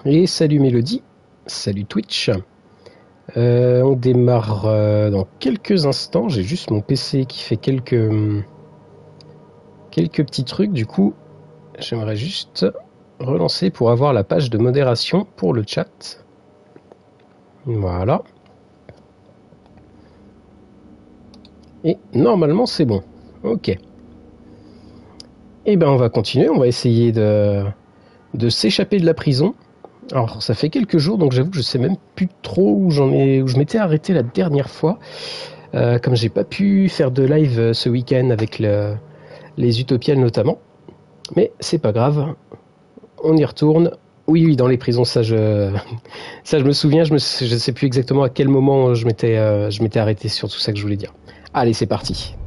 Et salut Mélodie, salut Twitch. On démarre dans quelques instants. J'ai juste mon PC qui fait quelques petits trucs. Du coup, j'aimerais juste relancer pour avoir la page de modération pour le chat. Voilà. Et normalement, c'est bon. Ok. Et ben, on va continuer. On va essayer de s'échapper de la prison. Alors, ça fait quelques jours, donc j'avoue que je sais même plus trop où je m'étais arrêté la dernière fois. Comme j'ai pas pu faire de live ce week-end avec les Utopiales notamment. Mais c'est pas grave, on y retourne. Oui, dans les prisons, ça je me souviens, je sais plus exactement à quel moment je m'étais arrêté sur tout ça que je voulais dire. Allez, c'est parti.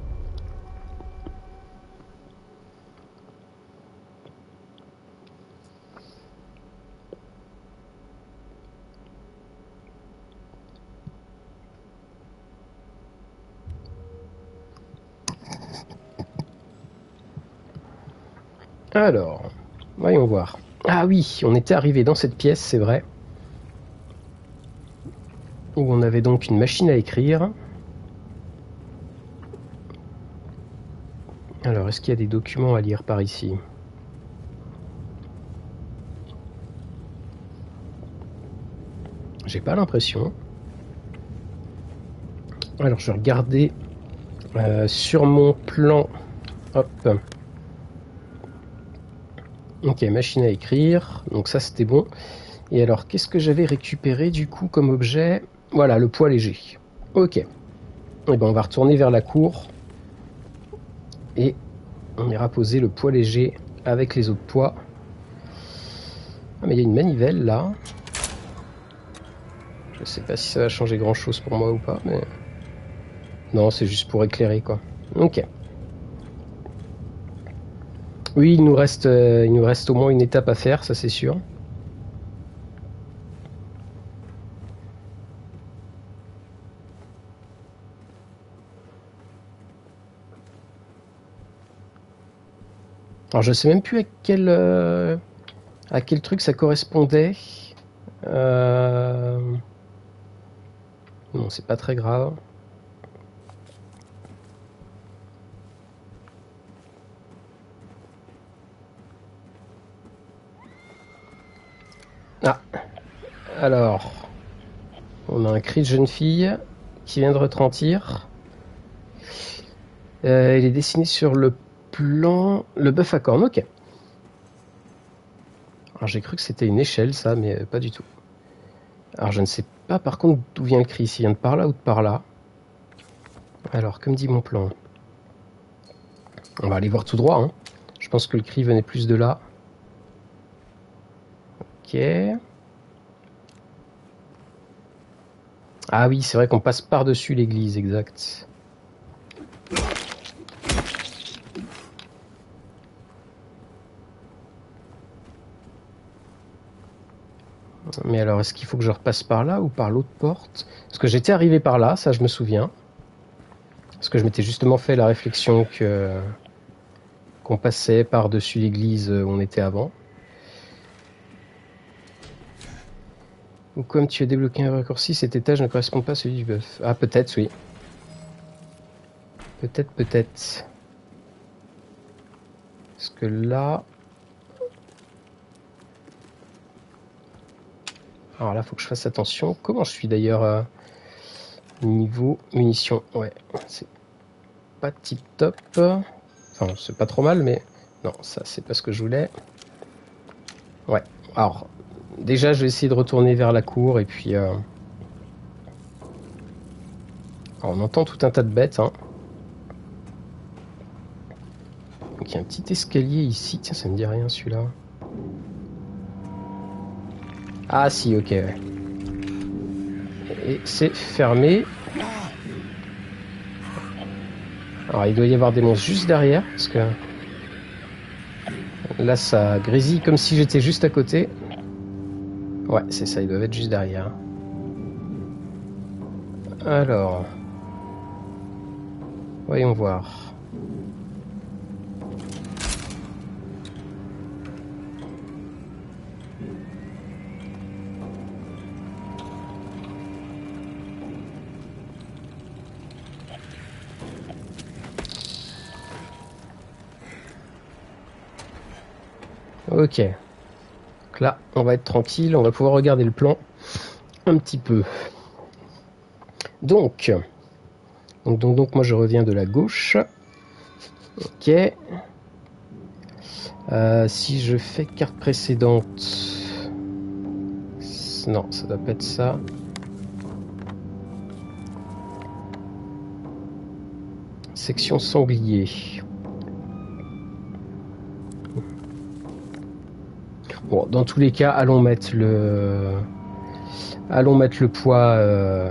Alors, voyons voir. Ah oui, on était arrivé dans cette pièce, c'est vrai. Où on avait donc une machine à écrire. Alors, est-ce qu'il y a des documents à lire par ici ? J'ai pas l'impression. Alors, je vais regarder sur mon plan. Hop. Ok, machine à écrire. Donc ça, c'était bon. Et alors, qu'est-ce que j'avais récupéré du coup comme objet ? Voilà, le poids léger. Ok. Et ben, on va retourner vers la cour. Et on ira poser le poids léger avec les autres poids. Ah, mais il y a une manivelle là. Je sais pas si ça va changer grand chose pour moi ou pas, mais... Non, c'est juste pour éclairer, quoi. Ok. Oui, il nous reste au moins une étape à faire, ça c'est sûr. Alors je sais même plus à quel truc ça correspondait. Non, c'est pas très grave. Ah, alors, on a un cri de jeune fille qui vient de retentir. Il est dessiné sur le plan, le bœuf à cornes, ok. Alors j'ai cru que c'était une échelle ça, mais pas du tout. Alors je ne sais pas par contre d'où vient le cri, s'il vient de par là ou de par là. Alors, comme dit mon plan, on va aller voir tout droit. Hein. Je pense que le cri venait plus de là. Ok. Ah oui, c'est vrai qu'on passe par-dessus l'église, exact. Mais alors, est-ce qu'il faut que je repasse par là ou par l'autre porte ? Parce que j'étais arrivé par là, ça je me souviens. Parce que je m'étais justement fait la réflexion qu'on passait par-dessus l'église où on était avant. Ou comme tu as débloqué un raccourci, cet étage ne correspond pas à celui du bœuf. Ah, peut-être, oui. Peut-être. Parce que là... Alors là, faut que je fasse attention. Comment je suis d'ailleurs niveau munitions? Ouais, c'est pas tip top. Enfin, c'est pas trop mal, mais non, ça c'est pas ce que je voulais. Ouais, alors déjà je vais essayer de retourner vers la cour et puis... Alors, on entend tout un tas de bêtes. Hein. Donc il y a un petit escalier ici. Tiens, ça me dit rien celui-là. Ah si, ok. Ouais. Et c'est fermé. Alors il doit y avoir des monstres juste derrière, parce que là ça grésille comme si j'étais juste à côté. Ouais, c'est ça, ils doivent être juste derrière. Alors, voyons voir. Ok. Donc là, on va être tranquille, on va pouvoir regarder le plan un petit peu. Donc moi je reviens de la gauche. Ok. Si je fais carte précédente... Non, ça doit pas être ça. Section sanglier. Bon, dans tous les cas, allons mettre le poids...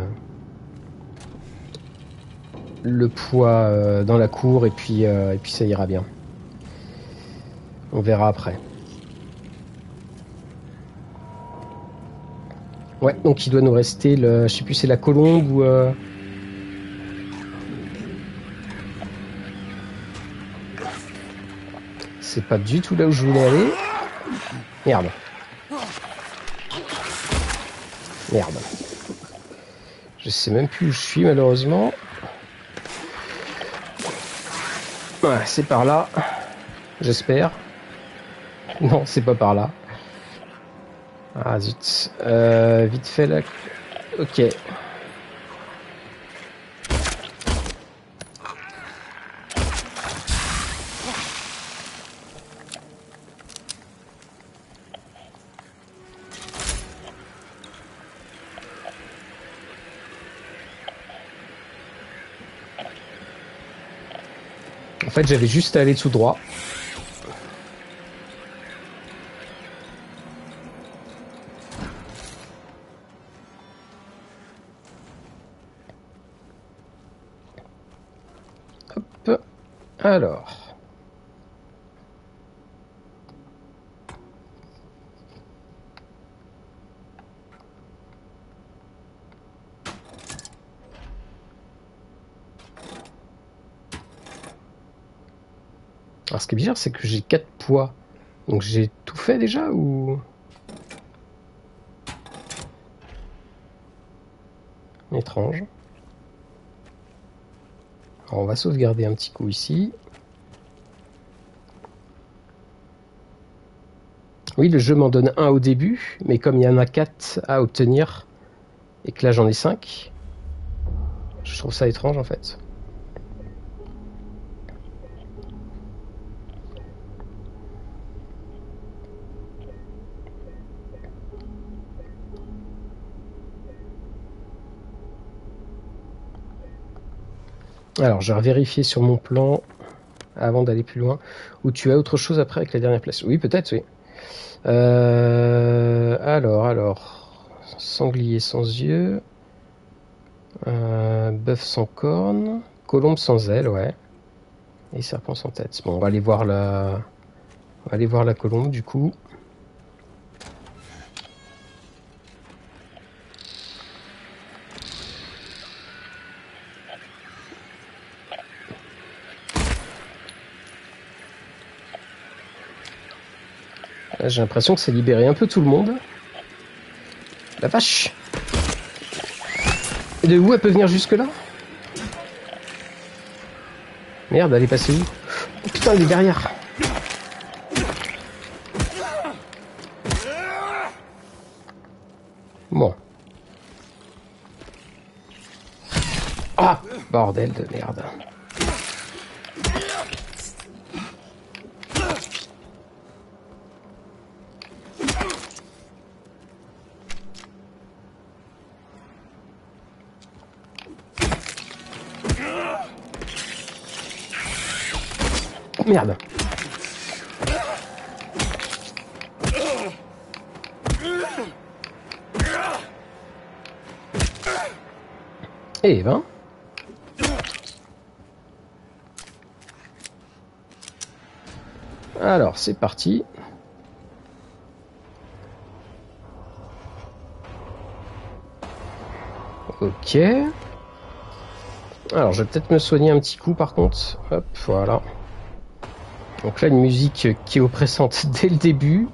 dans la cour et puis ça ira bien. On verra après. Ouais, donc il doit nous rester le... Je sais plus, c'est la colombe ou... C'est pas du tout là où je voulais aller. Merde. Merde. Je sais même plus où je suis malheureusement. Ouais, c'est par là. J'espère. Non, c'est pas par là. Ah zut. Vite fait là. Ok. En fait, j'avais juste à aller tout droit. Hop. Alors. Alors, ce qui est bizarre, c'est que j'ai 4 poids. Donc, j'ai tout fait déjà ou... Étrange. Alors, on va sauvegarder un petit coup ici. Oui, le jeu m'en donne un au début, mais comme il y en a 4 à obtenir, et que là j'en ai 5, je trouve ça étrange en fait. Alors, je vais vérifier sur mon plan avant d'aller plus loin. Ou tu as autre chose après avec la dernière place? Oui, peut-être, oui. Alors. Sanglier sans yeux. Bœuf sans cornes. Colombe sans ailes, ouais. Et serpent sans tête. Bon, on va aller voir la colombe du coup. Là, j'ai l'impression que c'est libéré un peu tout le monde. La vache! Et de où elle peut venir jusque là? Merde, elle est passée où? Oh, putain, il est derrière! Bon. Ah! Bordel de merde. Merde. Eh ben. Alors, c'est parti. Ok. Alors, je vais peut-être me soigner un petit coup par contre. Hop, voilà. Donc là, une musique qui est oppressante dès le début.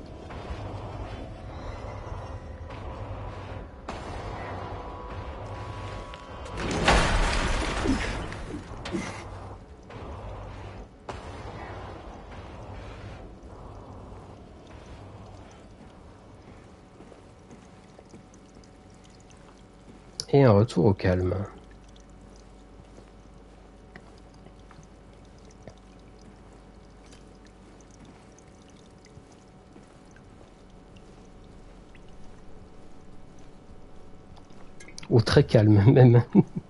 Et un retour au calme. Au très calme même.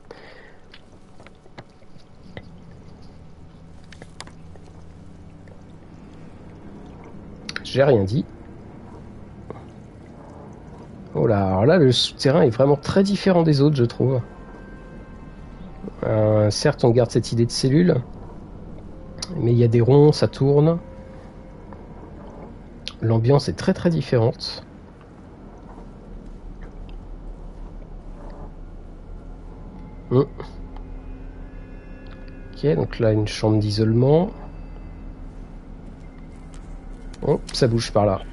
J'ai rien dit. Oh là, alors là, le souterrain est vraiment très différent des autres, je trouve. Certes, on garde cette idée de cellule, mais il y a des ronds, ça tourne. L'ambiance est très très différente. Ok, donc là, une chambre d'isolement. Oh, ça bouge par là.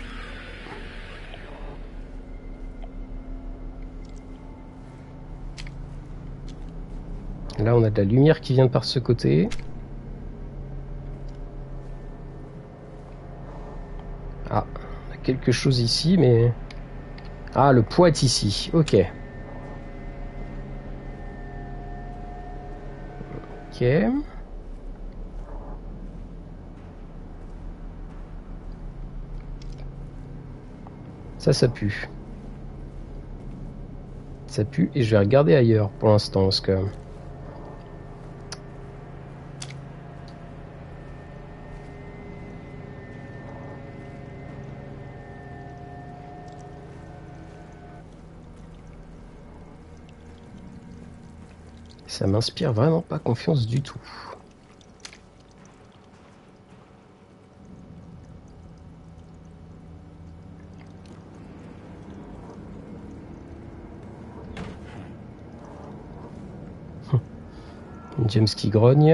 Là, on a de la lumière qui vient de par ce côté. Ah, on a quelque chose ici, mais... Ah, le poids est ici. Ok. Ok. Ça pue. Ça pue et je vais regarder ailleurs pour l'instant parce que... Ça m'inspire vraiment pas confiance du tout. James qui grogne.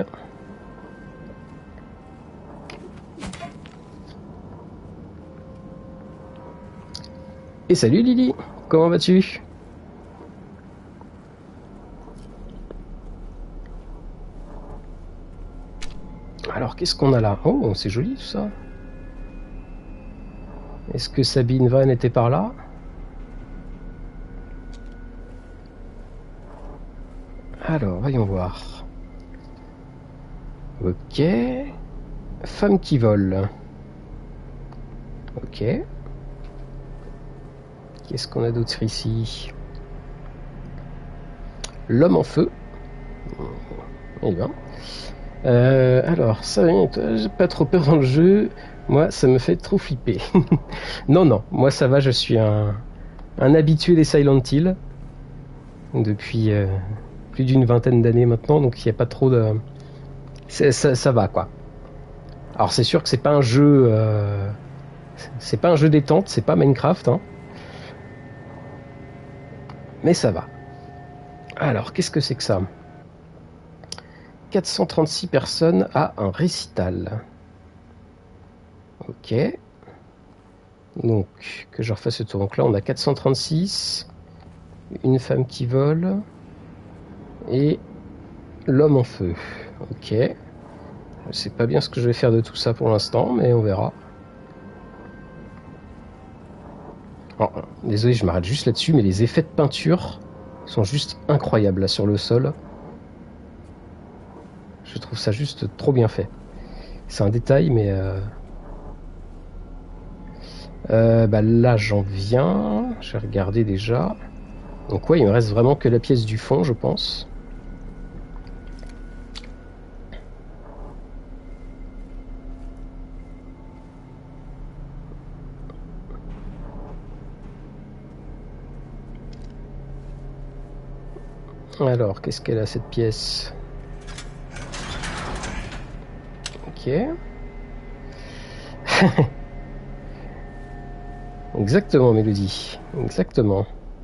Et salut Lily, comment vas-tu? Alors qu'est-ce qu'on a là? Oh, c'est joli tout ça. Est-ce que Sabine Van était par là? Alors, voyons voir. Ok. Femme qui vole. Ok. Qu'est-ce qu'on a d'autre ici? L'homme en feu. Eh bien. Alors, ça vient, toi, j'ai pas trop peur dans le jeu. Moi, ça me fait trop flipper. Non, non, moi ça va, je suis un habitué des Silent Hill. Depuis plus d'une vingtaine d'années maintenant, donc il n'y a pas trop de... Ça va, quoi. Alors c'est sûr que c'est pas un jeu... c'est pas un jeu détente, c'est pas Minecraft, hein. Mais ça va. Alors, qu'est-ce que c'est que ça? 436 personnes à un récital. Ok. Donc, que je refasse ce tour. Donc là, on a 436, une femme qui vole, et l'homme en feu. Ok. Je sais pas bien ce que je vais faire de tout ça pour l'instant, mais on verra. Oh, désolé, je m'arrête juste là-dessus, mais les effets de peinture sont juste incroyables là sur le sol. Je trouve ça juste trop bien fait. C'est un détail, mais... bah là, j'en viens. J'ai regardé déjà. Donc ouais, il me reste vraiment que la pièce du fond, je pense. Alors, qu'est-ce qu'elle a cette pièce? Ok. Exactement, Mélodie. Exactement.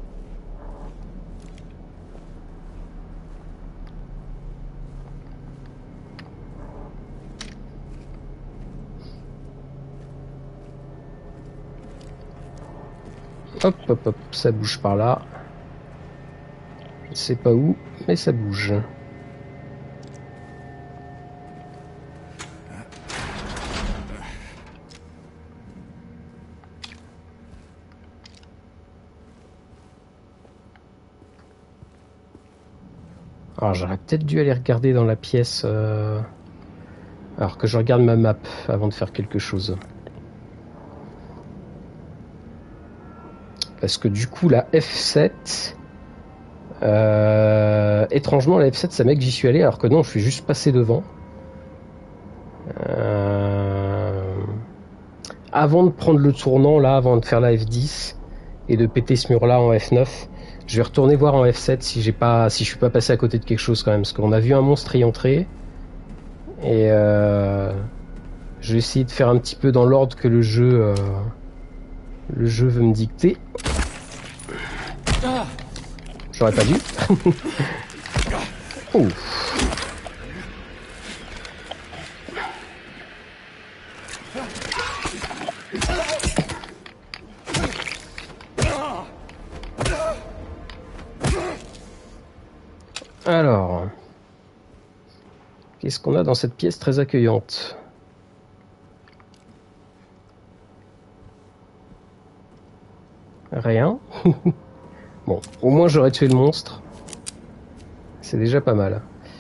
Hop, hop, hop, ça bouge par là. Je ne sais pas où, mais ça bouge. Alors j'aurais peut-être dû aller regarder dans la pièce... Alors que je regarde ma map avant de faire quelque chose. Parce que du coup la F7... étrangement la F7 ça mec j'y suis allé alors que non je suis juste passé devant. Avant de prendre le tournant là, avant de faire la F10 et de péter ce mur là en F9, je vais retourner voir en F7 si je suis pas passé à côté de quelque chose quand même, parce qu'on a vu un monstre y entrer et je vais essayer de faire un petit peu dans l'ordre que le jeu veut me dicter. J'aurais pas dû. Oh. Alors, qu'est-ce qu'on a dans cette pièce très accueillante? Rien. Bon, au moins j'aurais tué le monstre. C'est déjà pas mal.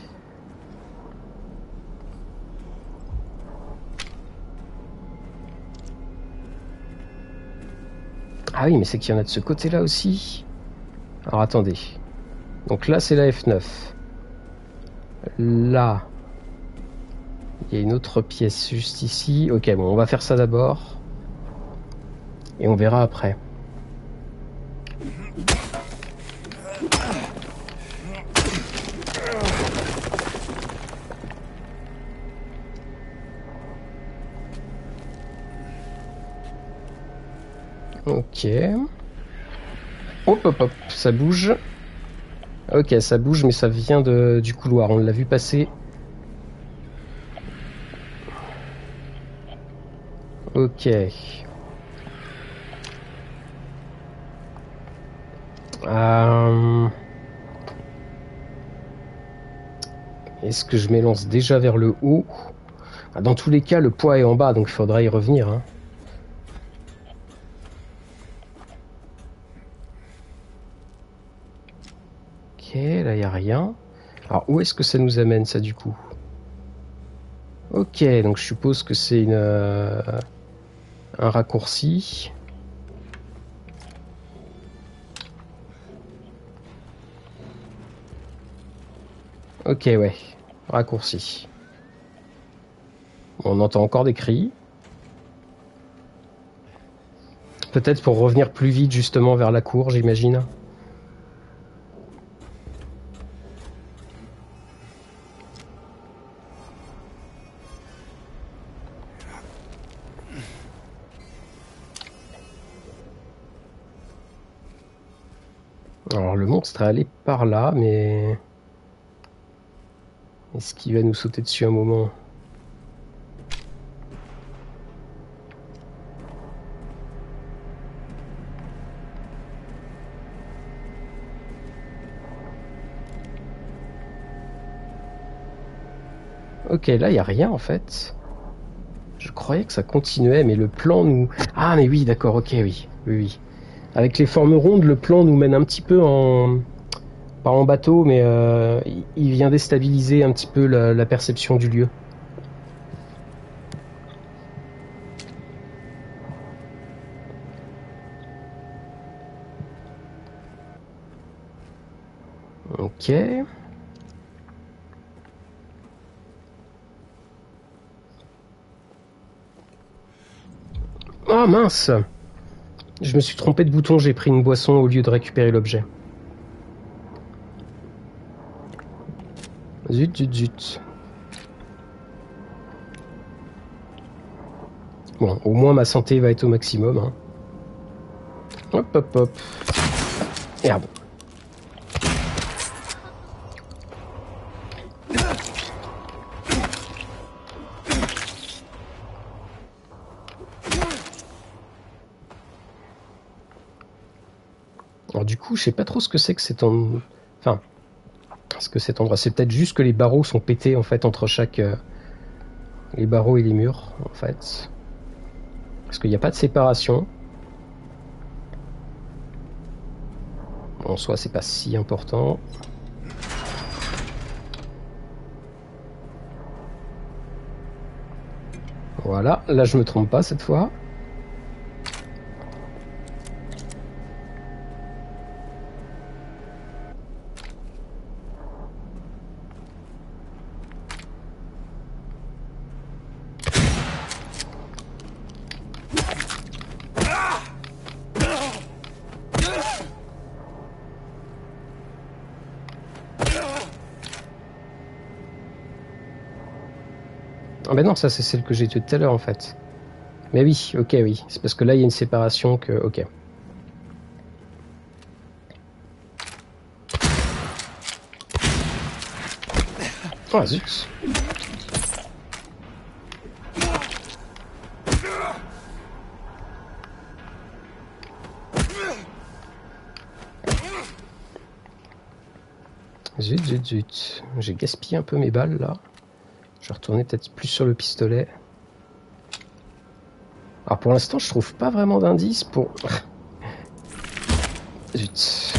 Ah oui, mais c'est qu'il y en a de ce côté-là aussi. Alors attendez. Donc là, c'est la F9. Là, il y a une autre pièce juste ici. Ok, bon, on va faire ça d'abord. Et on verra après. Ok. Hop, hop, hop, ça bouge. Ok, ça bouge, mais ça vient du couloir. On l'a vu passer. Ok. Est-ce que je m'élance déjà vers le haut? Dans tous les cas, le poids est en bas, donc il faudra y revenir. Hein. Ok, là, il n'y a rien. Alors, où est-ce que ça nous amène, ça, du coup? Ok, donc je suppose que c'est un raccourci. Ok, ouais. Raccourci. On entend encore des cris. Peut-être pour revenir plus vite, justement, vers la cour, j'imagine. Alors, le monstre est allé par là, mais... Est-ce qu'il va nous sauter dessus un moment? Ok, là, il n'y a rien, en fait. Je croyais que ça continuait, mais le plan nous... Ah, mais oui, d'accord, ok, oui. Oui, oui. Avec les formes rondes, le plan nous mène un petit peu en... Pas en bateau, mais il vient déstabiliser un petit peu la perception du lieu. Ok. Oh mince! Je me suis trompé de bouton, j'ai pris une boisson au lieu de récupérer l'objet. Zut, zut, zut. Bon, au moins ma santé va être au maximum. Hein. Hop, hop, hop. Merde. Alors du coup, je sais pas trop ce que c'est que cet endroit. Enfin, ce que cet endroit. C'est peut-être juste que les barreaux sont pétés en fait entre chaque... les barreaux et les murs, en fait. Parce qu'il n'y a pas de séparation. En soi, c'est pas si important. Voilà, là je me trompe pas cette fois. Ah ben non, ça c'est celle que j'ai tuée tout à l'heure en fait. Mais oui, ok, oui. C'est parce que là il y a une séparation que... Ok. Oh zut. Zut, zut, zut. J'ai gaspillé un peu mes balles là. Je vais retourner peut-être plus sur le pistolet. Alors pour l'instant je trouve pas vraiment d'indice pour... Zut.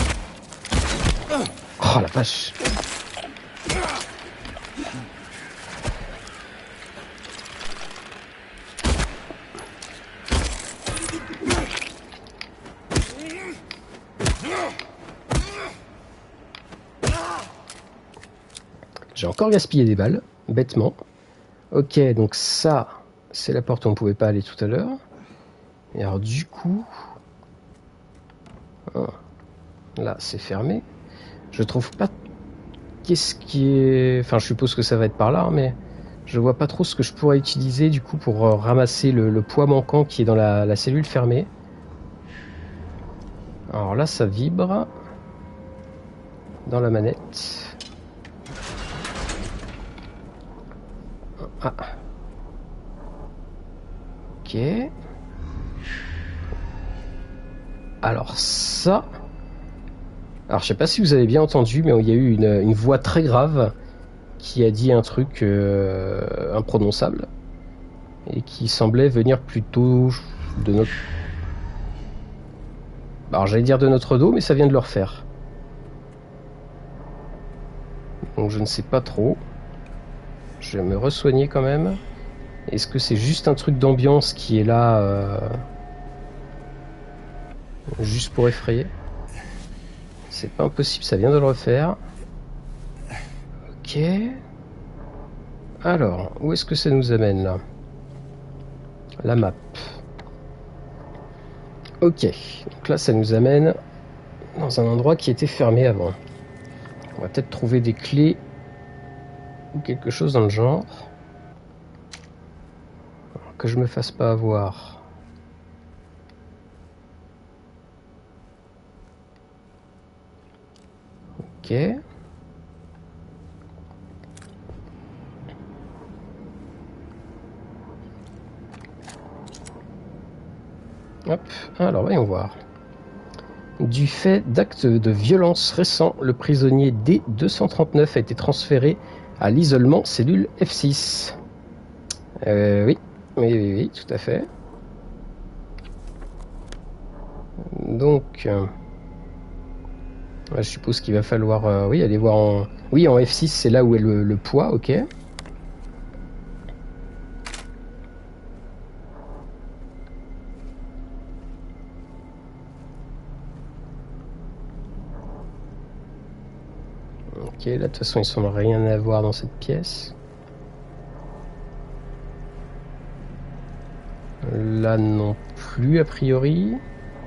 Oh la vache. J'ai encore gaspillé des balles, bêtement. Ok, donc ça, c'est la porte où on pouvait pas aller tout à l'heure. Et alors du coup... Oh, là, c'est fermé. Je trouve pas... Qu'est-ce qui est... Enfin, je suppose que ça va être par là, mais... Je vois pas trop ce que je pourrais utiliser du coup pour ramasser le poids manquant qui est dans la cellule fermée. Alors là, ça vibre dans la manette. Ah. Ok. Alors ça... Alors je sais pas si vous avez bien entendu, mais il y a eu une voix très grave qui a dit un truc imprononçable et qui semblait venir plutôt de notre... Alors j'allais dire de notre dos, mais ça vient de le refaire. Donc je ne sais pas trop. Je vais me re-soigner quand même. Est-ce que c'est juste un truc d'ambiance qui est là juste pour effrayer? C'est pas impossible, ça vient de le refaire. Ok. Alors, où est-ce que ça nous amène là? La map. Ok, donc là ça nous amène dans un endroit qui était fermé avant. On va peut-être trouver des clés ou quelque chose dans le genre. Alors, que je me fasse pas avoir. Ok. Hop, alors voyons voir. Du fait d'actes de violence récents, le prisonnier D239 a été transféré à l'isolement cellule F6. Oui, oui, tout à fait. Donc, je suppose qu'il va falloir, oui, aller voir en... Oui, en F6, c'est là où est le poids, ok. Ok, là, de toute façon, il semble rien avoir dans cette pièce. Là non plus, a priori.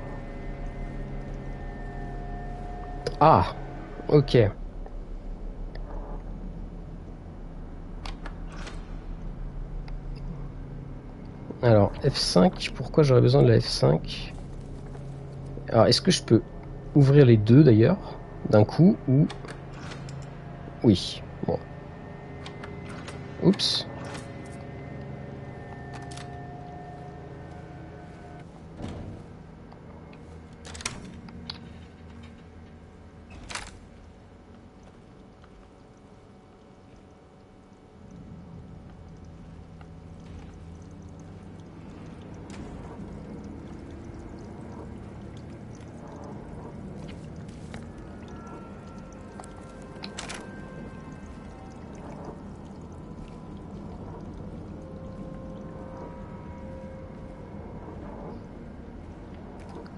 Ah, ok. Alors, F5, pourquoi j'aurais besoin de la F5? Alors, est-ce que je peux ouvrir les deux, d'ailleurs, d'un coup, ou... Oui, bon. Oups.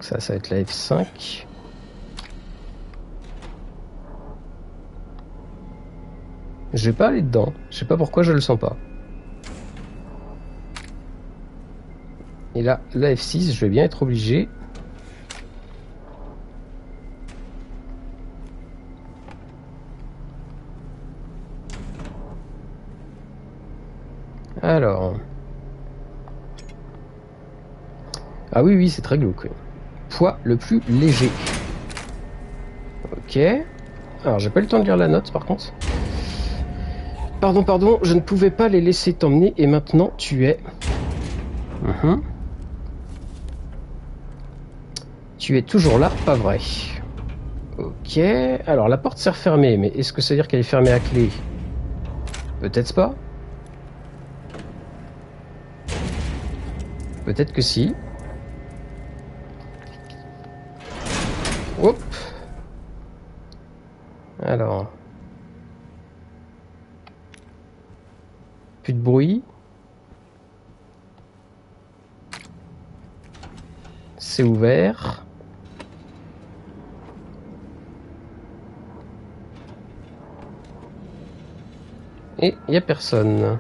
Ça va être la F5. Je vais pas aller dedans. Je sais pas pourquoi je le sens pas. Et là, la F6, je vais bien être obligé. Alors. Ah oui, oui, c'est très glauque. Poids le plus léger. Ok. Alors, j'ai pas eu le temps de lire la note, par contre. Pardon, pardon, je ne pouvais pas les laisser t'emmener et maintenant tu es... Tu es toujours là, pas vrai. Ok, alors la porte s'est refermée, mais est-ce que ça veut dire qu'elle est fermée à clé? Peut-être pas. Peut-être que si. Hop. Alors. Plus de bruit. C'est ouvert. Et il n'y a personne.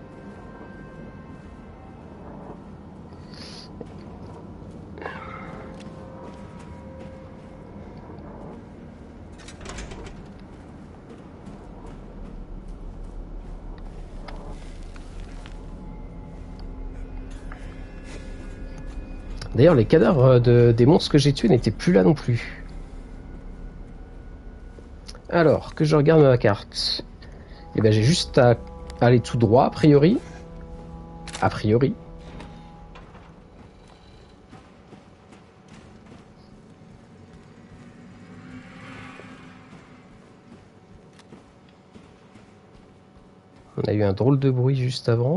D'ailleurs, les cadavres des monstres que j'ai tués n'étaient plus là non plus. Alors, que je regarde ma carte. Eh ben, j'ai juste à aller tout droit, a priori. A priori. On a eu un drôle de bruit juste avant.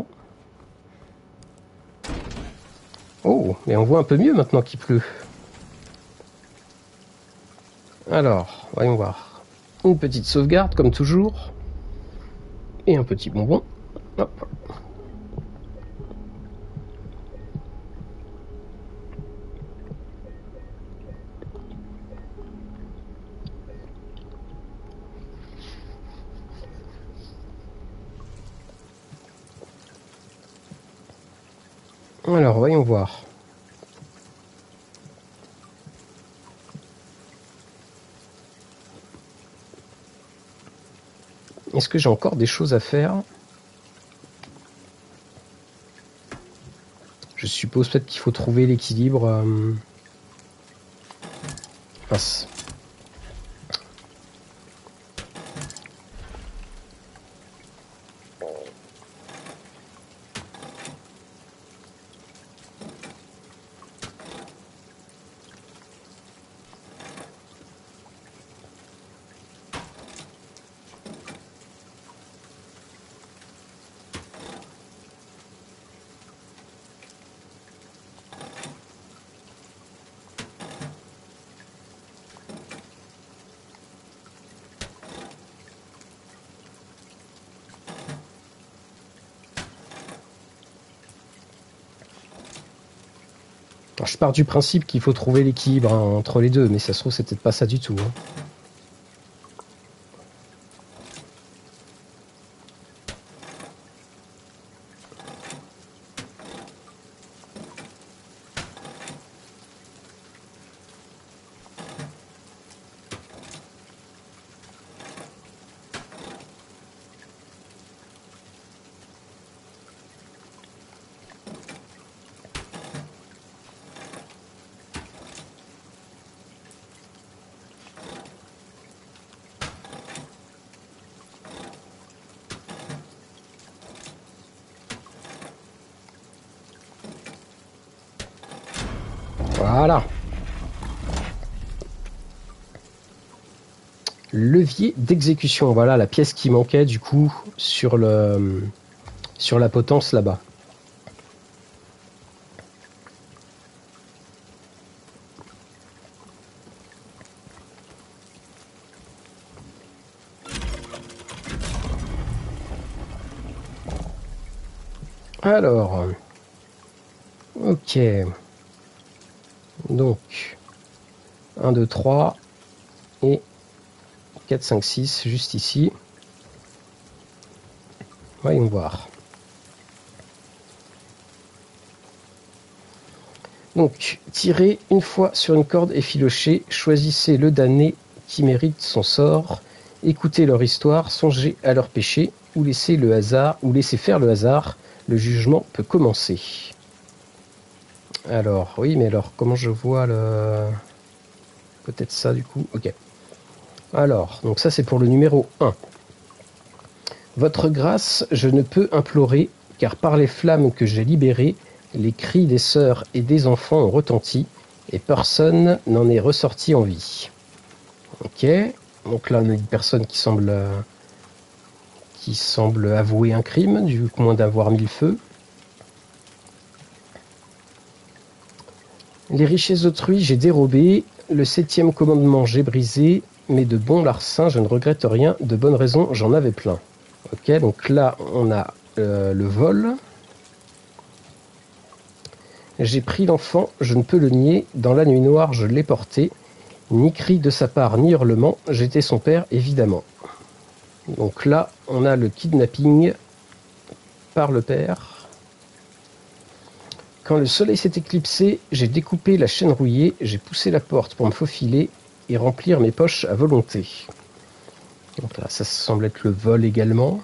Oh, mais on voit un peu mieux maintenant qu'il pleut. Alors, voyons voir. Une petite sauvegarde, comme toujours. Et un petit bonbon. Hop. Alors, voyons voir. Est-ce que j'ai encore des choses à faire? Je suppose peut-être qu'il faut trouver l'équilibre. Mince. Alors, je pars du principe qu'il faut trouver l'équilibre entre les deux, mais ça se trouve c'est peut-être pas ça du tout. Voilà. Levier d'exécution. Voilà la pièce qui manquait du coup sur la potence là-bas. Alors, ok. Donc, 1, 2, 3 et 4, 5, 6 juste ici. Voyons voir. Donc, tirez une fois sur une corde effilochée, choisissez le damné qui mérite son sort, écoutez leur histoire, songez à leur péché, ou laissez faire le hasard, le jugement peut commencer. Alors, oui, mais alors, comment je vois le... Peut-être ça, du coup. Ok. Alors, donc ça, c'est pour le numéro 1. Votre grâce, je ne peux implorer, car par les flammes que j'ai libérées, les cris des sœurs et des enfants ont retenti, et personne n'en est ressorti en vie. Ok. Donc là, on a une personne qui semble avouer un crime, du moins d'avoir mis le feu. Les richesses d'autrui, j'ai dérobé. Le 7e commandement, j'ai brisé. Mais de bon larcin, je ne regrette rien. De bonnes raisons, j'en avais plein. Ok, donc là, on a le vol. J'ai pris l'enfant, je ne peux le nier. Dans la nuit noire, je l'ai porté. Ni cri de sa part, ni hurlement. J'étais son père, évidemment. Donc là, on a le kidnapping par le père. Quand le soleil s'est éclipsé, j'ai découpé la chaîne rouillée, j'ai poussé la porte pour me faufiler et remplir mes poches à volonté. Donc là, ça semble être le vol également.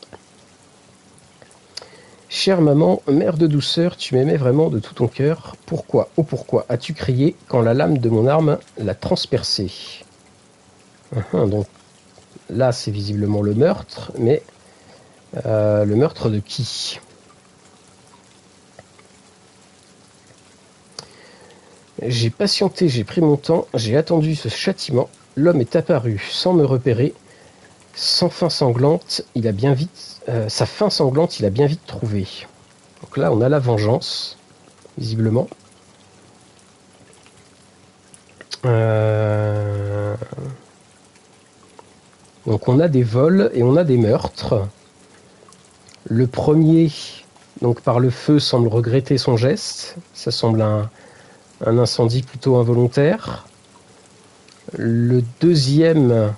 Chère maman, mère de douceur, tu m'aimais vraiment de tout ton cœur. Pourquoi, oh pourquoi, as-tu crié quand la lame de mon arme l'a transpercé? Donc là, c'est visiblement le meurtre, mais le meurtre de qui? J'ai patienté, j'ai pris mon temps, j'ai attendu ce châtiment. L'homme est apparu sans me repérer. Sa fin sanglante, il a bien vite trouvé. Donc là, on a la vengeance, visiblement. Donc on a des vols et on a des meurtres. Le premier, donc par le feu, semble regretter son geste. Ça semble un incendie plutôt involontaire. Le deuxième,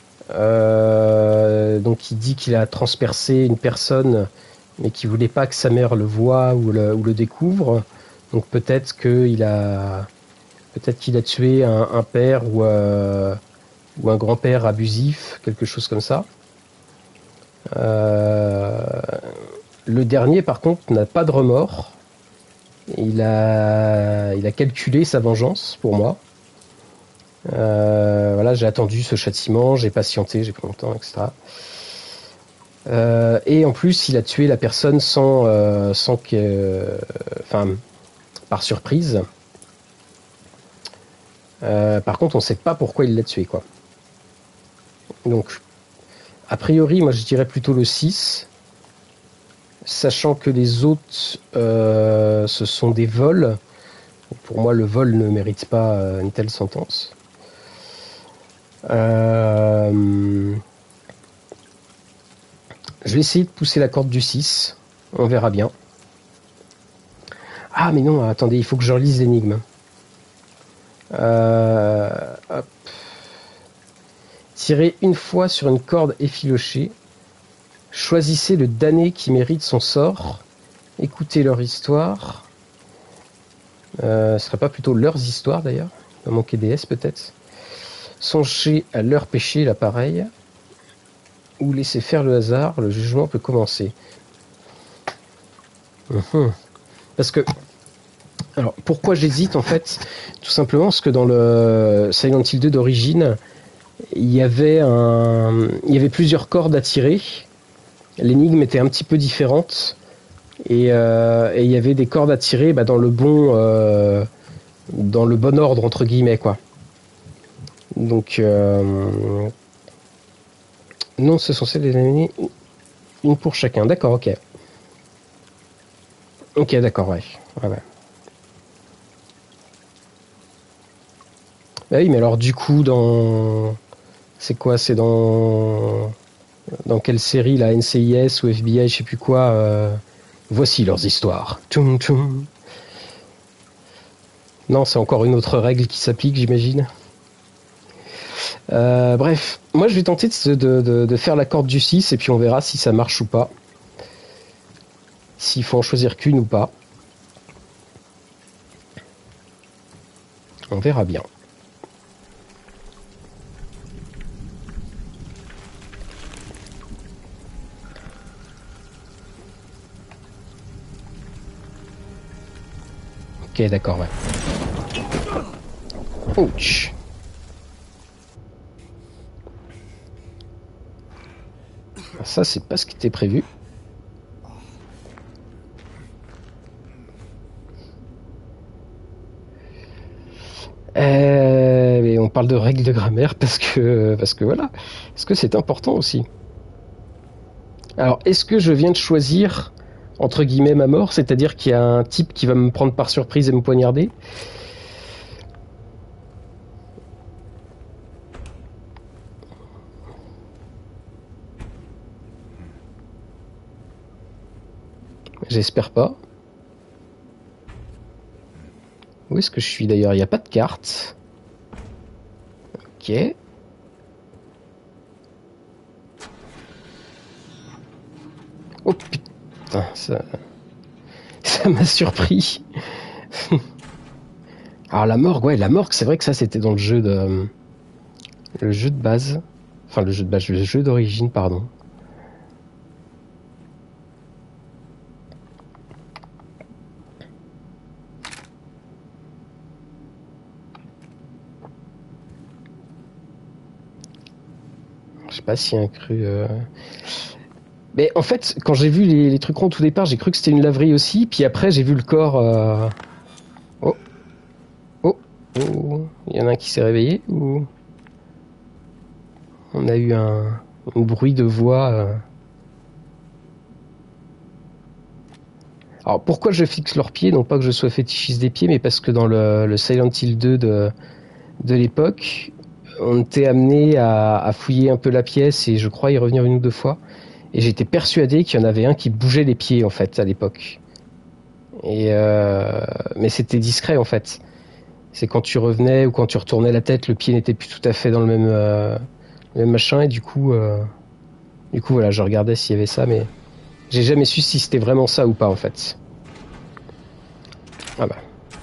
donc il dit qu'il a transpercé une personne, mais qu'il voulait pas que sa mère le voie ou le découvre. Donc peut-être qu'il a tué un père ou un grand-père abusif, quelque chose comme ça. Le dernier, par contre, n'a pas de remords. Il a calculé sa vengeance pour moi. Voilà, j'ai attendu ce châtiment, j'ai patienté, j'ai pris mon temps, etc. Et en plus, il a tué la personne par surprise. Par contre, on ne sait pas pourquoi il l'a tué, quoi. Donc, a priori, moi, je dirais plutôt le 6. Sachant que les autres, ce sont des vols. Pour moi, le vol ne mérite pas une telle sentence. Je vais essayer de pousser la corde du 6. On verra bien. Ah, mais non, attendez, il faut que je relise l'énigme. Hop. Tirez une fois sur une corde effilochée. Choisissez le damné qui mérite son sort. Écoutez leur histoire. Ce serait pas plutôt leurs histoires d'ailleurs? Il va manquer des S peut-être. Songez à leur péché, là pareil. Ou laissez faire le hasard, le jugement peut commencer. Parce que... Alors, pourquoi j'hésite en fait? Tout simplement parce que dans le Silent Hill 2 d'origine, il y avait plusieurs cordes à tirer. L'énigme était un petit peu différente. Et il y avait des cordes à tirer dans le bon ordre, entre guillemets, quoi. Donc, non, ce sont celles des années, une pour chacun. D'accord, ok. Ok, d'accord, ouais. Ouais. Bah oui, mais alors du coup, c'est quoi? C'est dans quelle série, la NCIS ou FBI, je sais plus quoi. Voici leurs histoires. Tchoum, tchoum. Non, c'est encore une autre règle qui s'applique, j'imagine. Bref, moi je vais tenter de faire la corde du 6 et puis on verra si ça marche ou pas. S'il faut en choisir qu'une ou pas. On verra bien. Ok, d'accord, ouais. Ouch. Ça, c'est pas ce qui était prévu. Mais on parle de règles de grammaire parce que voilà. Est-ce que c'est important aussi? Alors, est-ce que je viens de choisir entre guillemets ma mort, c'est-à-dire qu'il y a un type qui va me prendre par surprise et me poignarder? J'espère pas. Où est-ce que je suis d'ailleurs? Il n'y a pas de carte. Ok. Oh putain, ça m'a surpris. Alors la morgue, ouais, la morgue, c'est vrai que ça c'était dans le jeu de base. Enfin le jeu de base, le jeu d'origine, pardon. Je sais pas s'il y a un cru. Mais en fait, quand j'ai vu les trucs ronds tout départ, j'ai cru que c'était une laverie aussi. Puis après, j'ai vu le corps. Oh, oh, oh. Il y en a un qui s'est réveillé ou on a eu un bruit de voix. Alors pourquoi je fixe leurs pieds? Non pas que je sois fétichiste des pieds, mais parce que dans le Silent Hill 2 de l'époque, on était amené à fouiller un peu la pièce et je crois y revenir une ou deux fois. Et j'étais persuadé qu'il y en avait un qui bougeait les pieds en fait à l'époque. Mais c'était discret en fait. C'est quand tu revenais ou quand tu retournais la tête, le pied n'était plus tout à fait dans le même machin et du coup voilà, je regardais s'il y avait ça, mais j'ai jamais su si c'était vraiment ça ou pas en fait. Ah bah.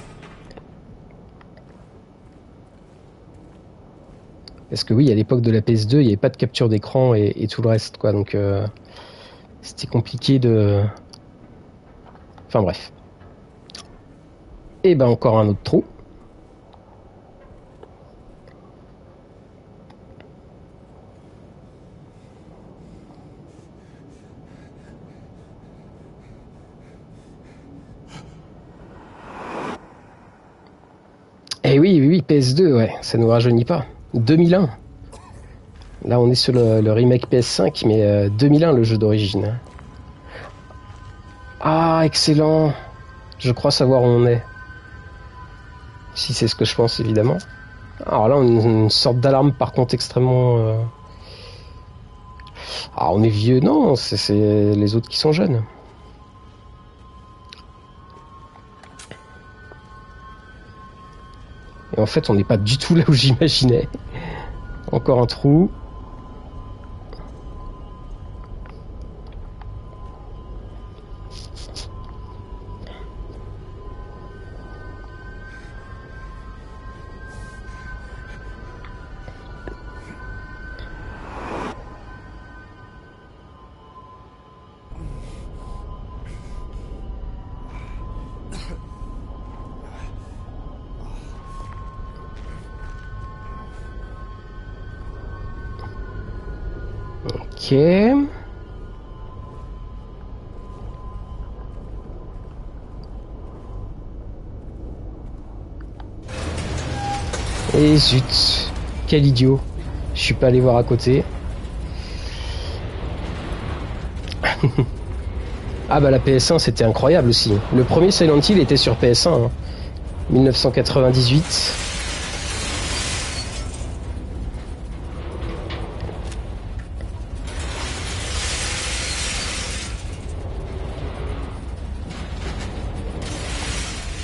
Parce que oui, à l'époque de la PS2, il n'y avait pas de capture d'écran et tout le reste, quoi. Donc c'était compliqué de. Enfin bref. Et ben encore un autre trou. Et oui, PS2, ouais, ça nous rajeunit pas. 2001. Là, on est sur le remake PS5, mais 2001, le jeu d'origine. Ah, excellent. Je crois savoir où on est. Si c'est ce que je pense, évidemment. Alors là, on a une sorte d'alarme, par contre, extrêmement... Ah, on est vieux, non, c'est les autres qui sont jeunes. Et en fait, on n'est pas du tout là où j'imaginais. Encore un trou. Ok. Et zut, quel idiot. Je suis pas allé voir à côté. Ah bah la PS1 c'était incroyable aussi. Le premier Silent Hill était sur PS1, hein. 1998.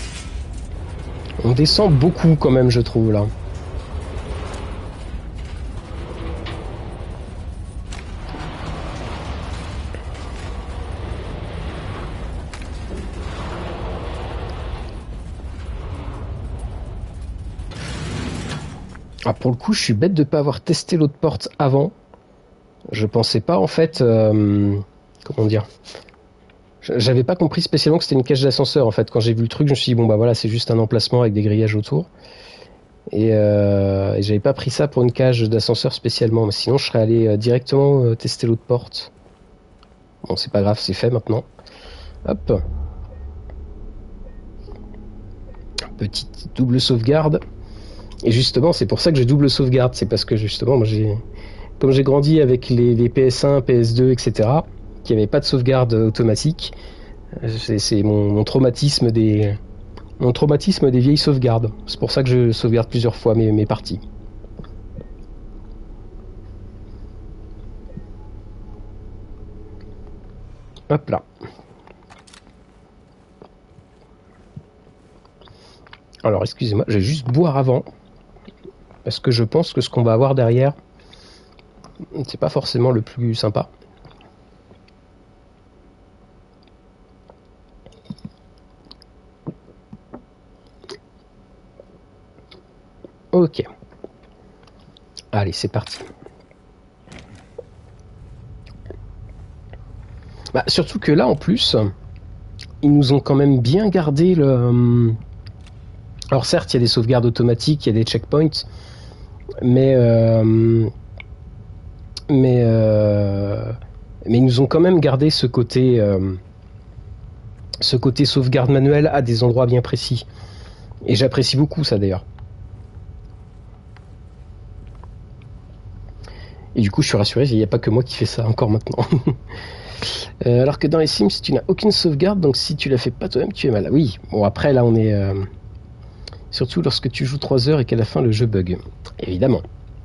On descend beaucoup quand même, je trouve, là. Ah, pour le coup, je suis bête de pas avoir testé l'autre porte avant. Je pensais pas en fait... comment dire, j'avais pas compris spécialement que c'était une cage d'ascenseur en fait. Quand j'ai vu le truc, je me suis dit bon bah voilà, c'est juste un emplacement avec des grillages autour. Et j'avais pas pris ça pour une cage d'ascenseur spécialement. Mais sinon, je serais allé directement tester l'autre porte. Bon, c'est pas grave, c'est fait maintenant. Hop. Petite double sauvegarde. Et justement, c'est pour ça que je double sauvegarde. C'est parce que justement, moi, comme j'ai grandi avec les PS1, PS2, etc., qui n'avaient pas de sauvegarde automatique, c'est mon traumatisme mon traumatisme des vieilles sauvegardes. C'est pour ça que je sauvegarde plusieurs fois mes parties. Hop là. Alors, excusez-moi, je vais juste boire avant. Parce que je pense que ce qu'on va avoir derrière, c'est pas forcément le plus sympa. Ok. Allez, c'est parti. Bah, surtout que là, en plus, ils nous ont quand même bien gardé le... Alors certes, il y a des sauvegardes automatiques, il y a des checkpoints, mais mais mais ils nous ont quand même gardé ce côté sauvegarde manuelle à des endroits bien précis. Et j'apprécie beaucoup ça d'ailleurs. Et du coup, je suis rassuré, il n'y a pas que moi qui fais ça encore maintenant. Alors que dans les Sims, tu n'as aucune sauvegarde, donc si tu la fais pas toi-même, tu es mal. Oui, bon après là on est... surtout lorsque tu joues 3 heures et qu'à la fin le jeu bug. Évidemment.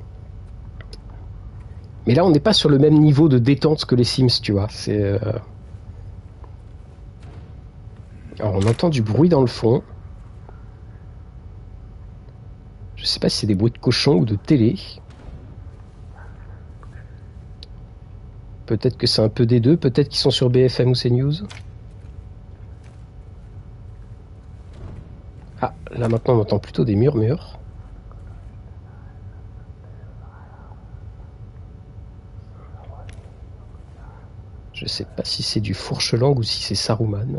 Mais là on n'est pas sur le même niveau de détente que les Sims, tu vois. C'est... Alors on entend du bruit dans le fond. Je sais pas si c'est des bruits de cochon ou de télé. Peut-être que c'est un peu des deux, peut-être qu'ils sont sur BFM ou CNews. Ah, là maintenant on entend plutôt des murmures. Je sais pas si c'est du fourche-langue ou si c'est Saruman.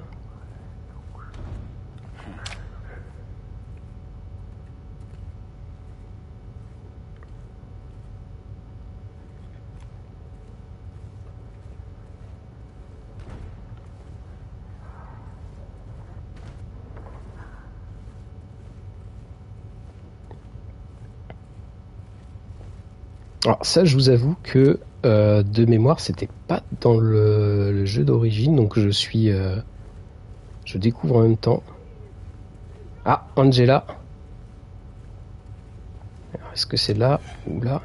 Alors ça, je vous avoue que de mémoire, c'était pas dans le jeu d'origine, donc je découvre en même temps. Ah, Angela. Est-ce que c'est là ou là?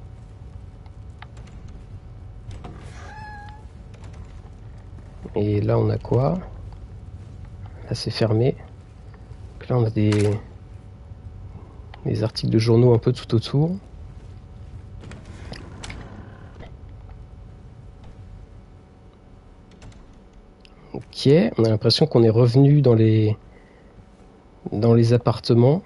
Et là, on a quoi? Là, c'est fermé. Donc là, on a des articles de journaux un peu tout autour. Ok, on a l'impression qu'on est revenu dans les appartements.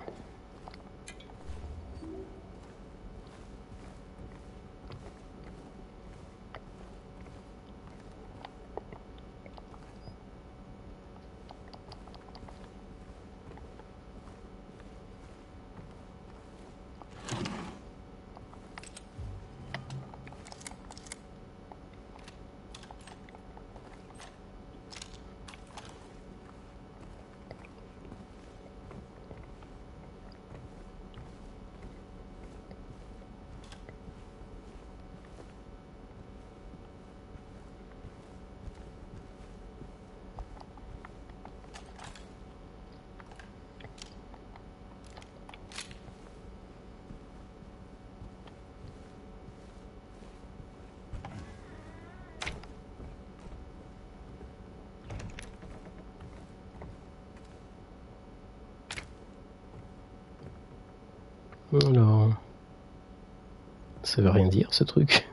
Alors, ça veut rien dire ce truc.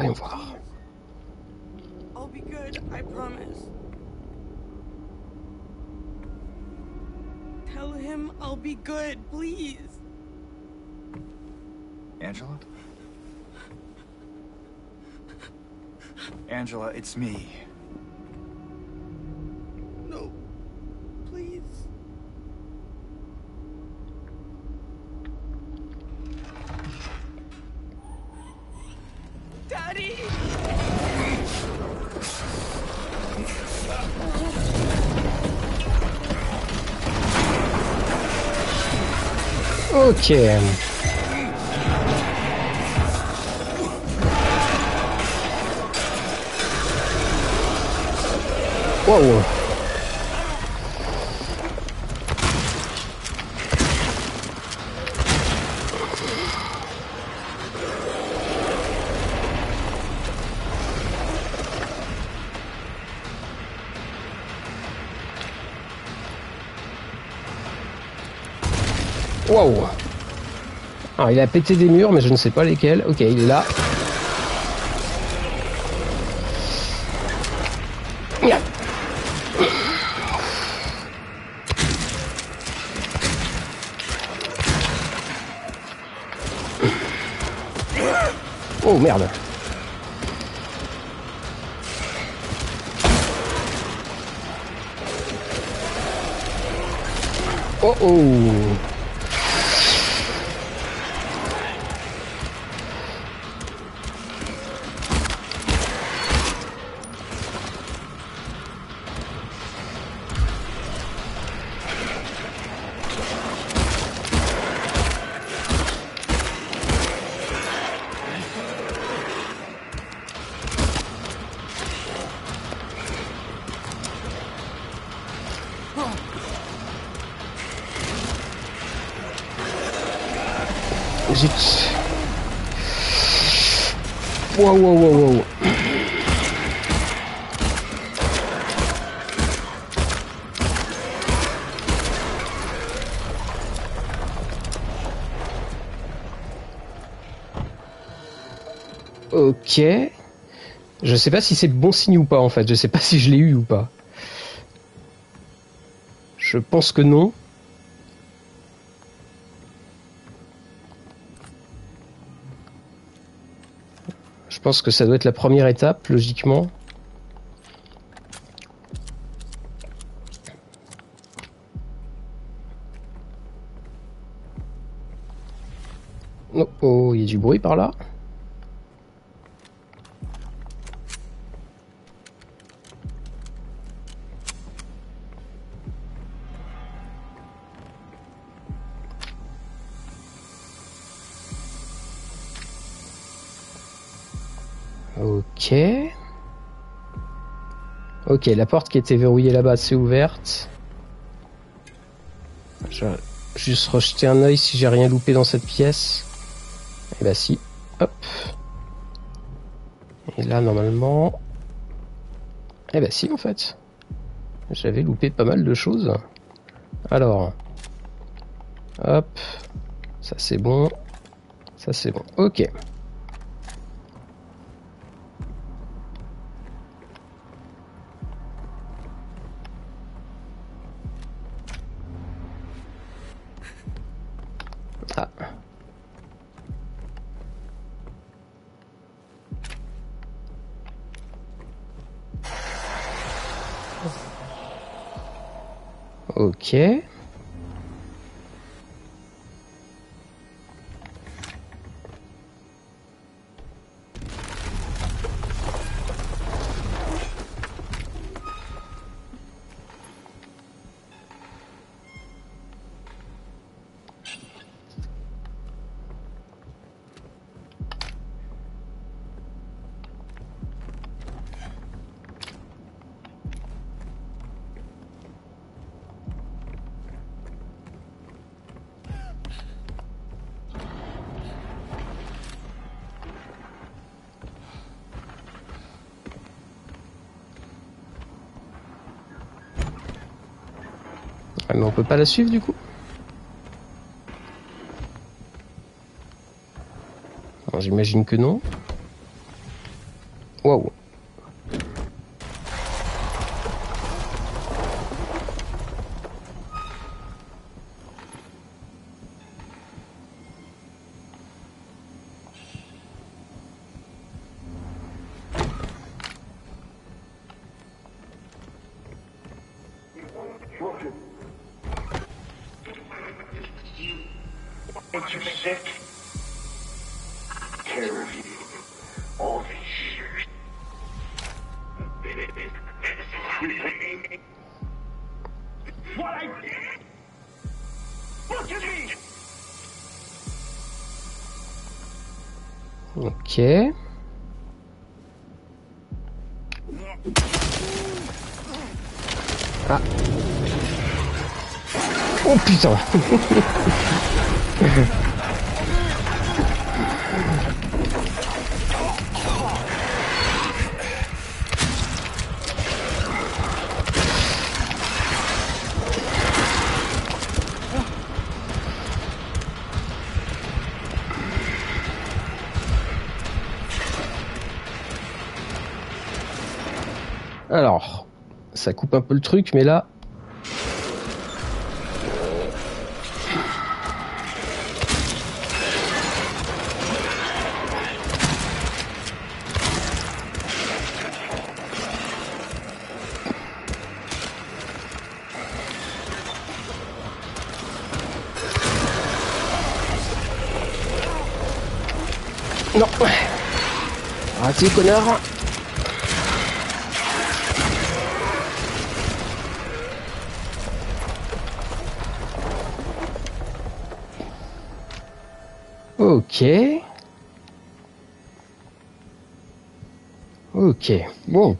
voyons voir. I'll be good, I promise. Tell him I'll be good, please. Angela? Angela, it's me. No, please. Daddy! Ok. Wow. Wow. Alors, il a pété des murs, mais je ne sais pas lesquels. Ok, il est là. Oh merde. Oh oh. Zut. Wow, wow, wow, wow. Ok. Je sais pas si c'est bon signe ou pas en fait. Je sais pas si je l'ai eu ou pas. Je pense que non. Je pense que ça doit être la première étape, logiquement. Oh, oh, il y a du bruit par là. Ok. Ok, la porte qui était verrouillée là-bas, c'est ouverte. Je vais juste rejeter un œil si j'ai rien loupé dans cette pièce. Et bah si. Hop. Et là, normalement... Eh bah si, en fait. J'avais loupé pas mal de choses. Alors. Hop. Ça, c'est bon. Ça, c'est bon. Ok. Ah. Ok. Ah, mais on peut pas la suivre du coup? J'imagine que non. Ain't you sick? Care of you. All this shit. What I did? Look at me! Ok. Ah. Oh putain. Alors, ça coupe un peu le truc, mais là... Non. Arrêtez, connard. Ok. Ok. Bon.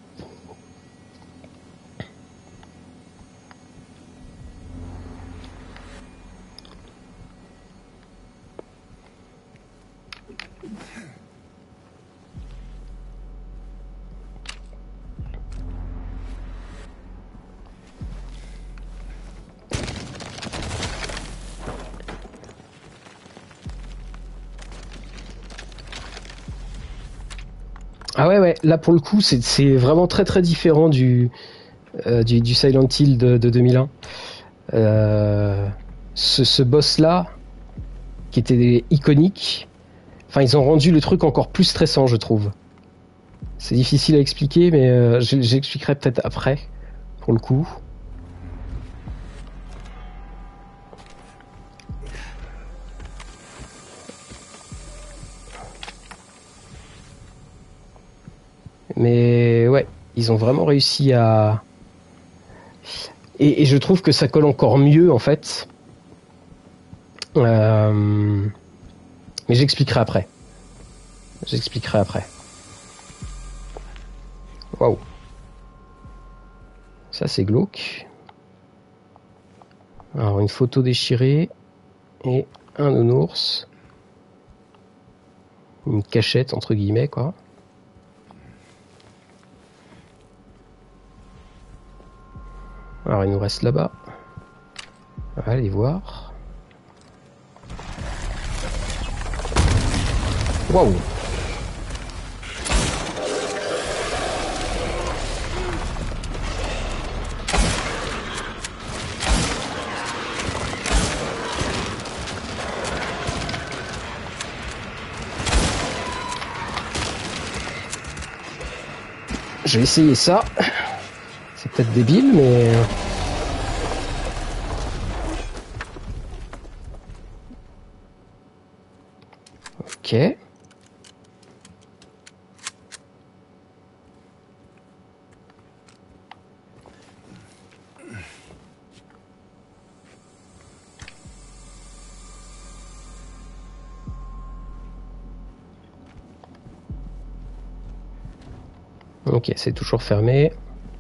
Ah ouais, là pour le coup c'est vraiment très très différent du Silent Hill de 2001. Ce boss là qui était iconique, enfin ils ont rendu le truc encore plus stressant, je trouve. C'est difficile à expliquer, mais j'expliquerai peut-être après pour le coup. Mais ouais, ils ont vraiment réussi à... Et je trouve que ça colle encore mieux, en fait. Mais j'expliquerai après. Waouh. Ça, c'est glauque. Alors, une photo déchirée et un nounours. Une cachette, entre guillemets, quoi. Alors, il nous reste là-bas. On va aller voir. Waouh! Je vais essayer ça. C'est peut-être débile, mais... Ok. Ok, c'est toujours fermé.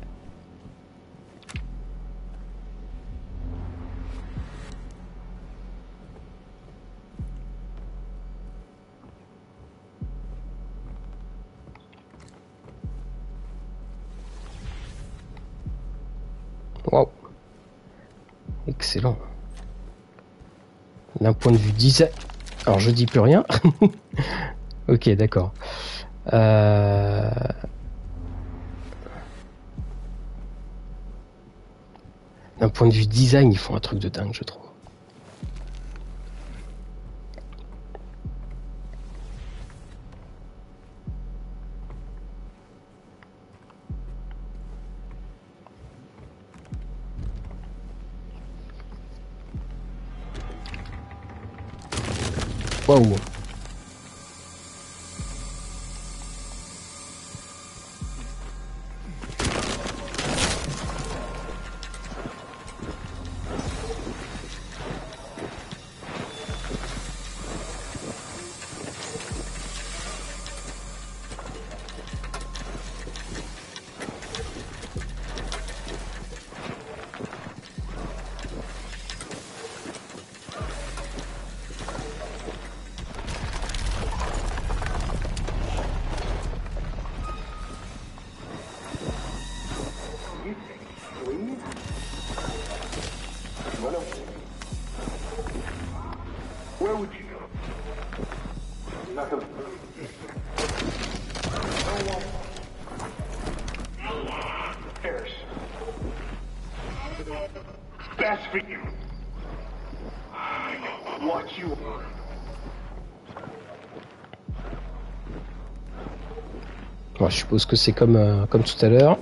Wow. Excellent. D'un point de vue design... Alors, je dis plus rien. Ok, d'accord. D'un point de vue design, ils font un truc de dingue, je trouve. Waouh. Where would you go? Nothing. Paris. Best for you. What you want. Bon, je suppose que c'est comme tout à l'heure.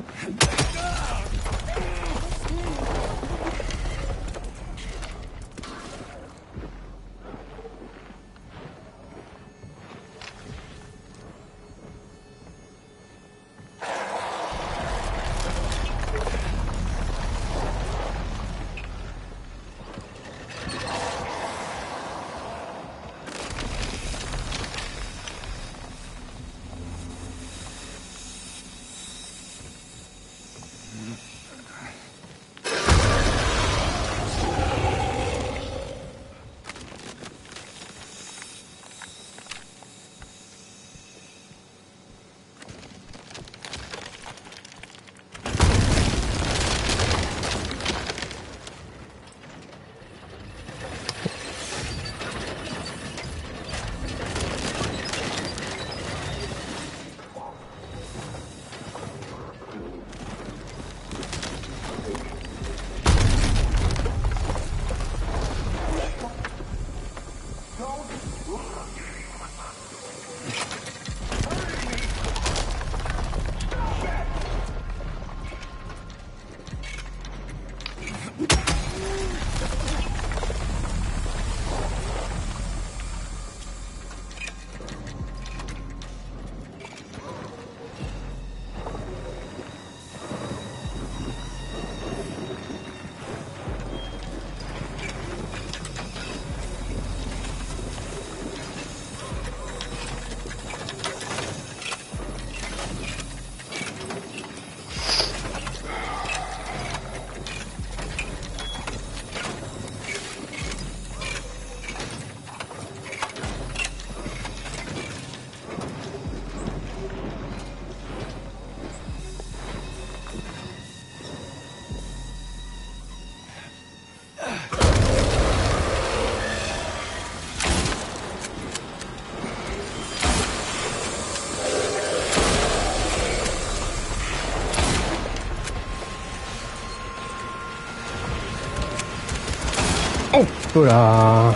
Oh là.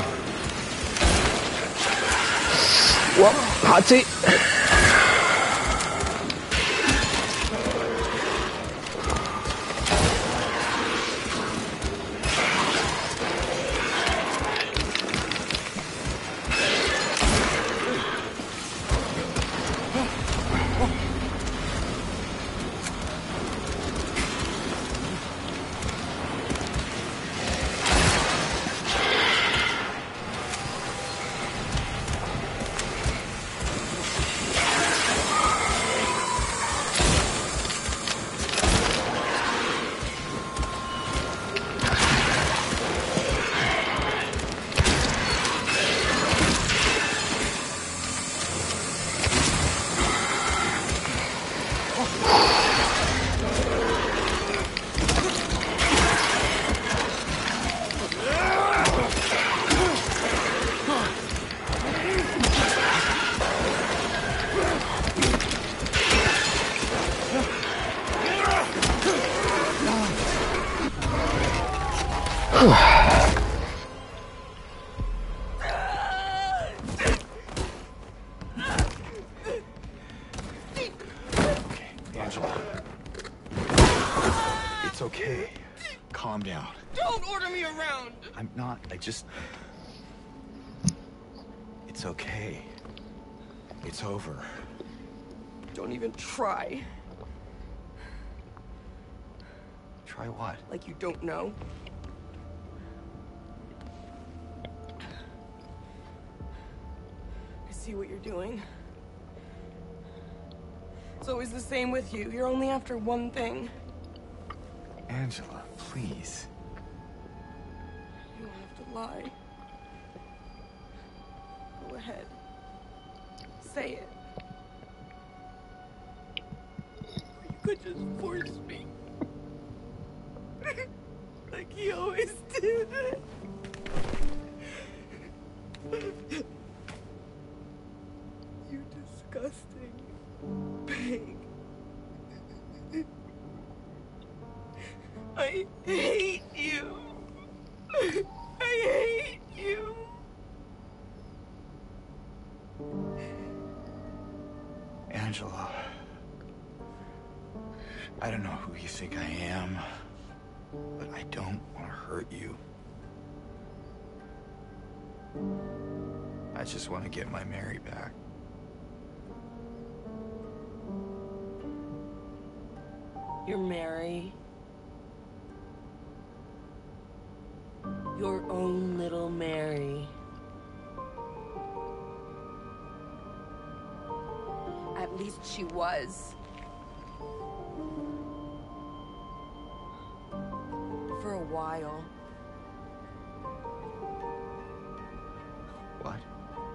Ouah, raté. Angela. It's okay. Calm down. Don't order me around. I'm not. It's okay. It's over. Don't even try. Try what? Like you don't know. I see what you're doing. It's always the same with you. You're only after one thing. Angela, please. You don't have to lie. Go ahead. Say it. You could just force me. Like he always did. You disgusting pig. I hate you. I hate you. Angela. I don't know who you think I am, but I don't want to hurt you. I just want to get my Mary back. You're Mary. Your own little Mary. At least she was. For a while. What?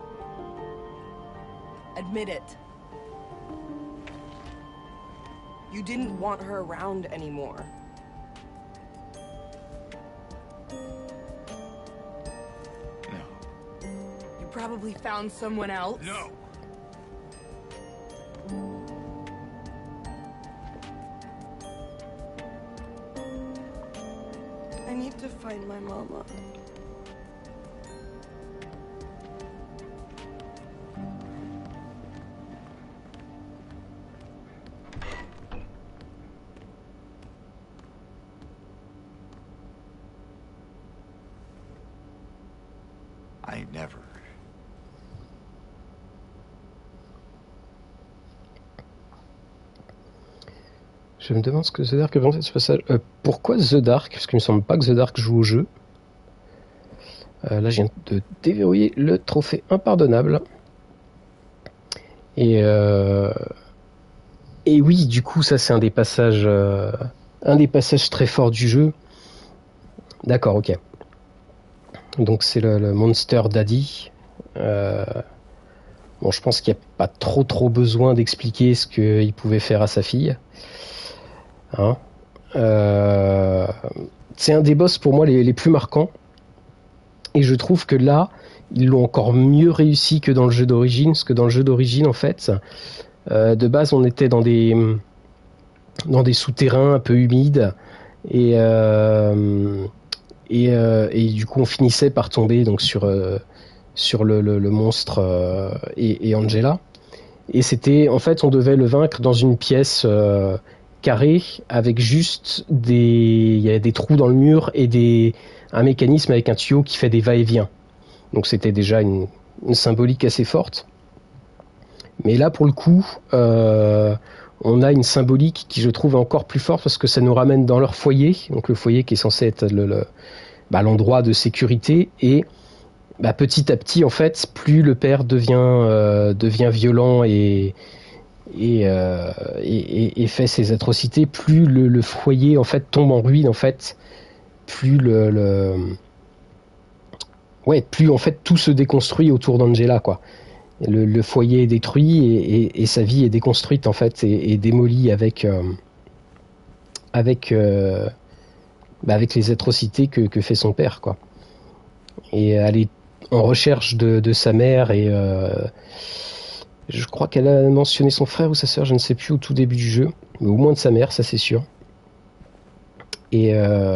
Admit it. You didn't want her around anymore. No. You probably found someone else. No! I need to find my mama. I never. Je me demande ce que The Dark a pensé de ce passage. Pourquoi The Dark? Parce qu'il me semble pas que The Dark joue au jeu. Là, je viens de déverrouiller le trophée impardonnable. Et oui, du coup, ça c'est un des passages très forts du jeu. D'accord, ok. Donc c'est le Monster Daddy. Bon, je pense qu'il n'y a pas trop besoin d'expliquer ce qu'il pouvait faire à sa fille. Hein, c'est un des boss pour moi les plus marquants. Et je trouve que là, ils l'ont encore mieux réussi que dans le jeu d'origine. Parce que dans le jeu d'origine, en fait, de base, on était dans des souterrains un peu humides. Et du coup, on finissait par tomber donc sur le monstre et Angela. Et c'était, en fait, on devait le vaincre dans une pièce carrée avec juste il y a des trous dans le mur et un mécanisme avec un tuyau qui fait des va-et-vient. Donc c'était déjà une symbolique assez forte. Mais là, pour le coup, on a une symbolique qui, je trouve, est encore plus forte parce que ça nous ramène dans leur foyer. Donc le foyer qui est censé être l'endroit de sécurité. Et petit à petit, en fait, plus le père devient violent et fait ses atrocités, plus le foyer en fait tombe en ruine, en fait, plus plus en fait tout se déconstruit autour d'Angela, quoi. Le foyer est détruit et sa vie est déconstruite, en fait, et démolie avec les atrocités que fait son père, quoi. Et elle est en recherche de sa mère et je crois qu'elle a mentionné son frère ou sa sœur, je ne sais plus, au tout début du jeu, mais au moins de sa mère, ça c'est sûr. Et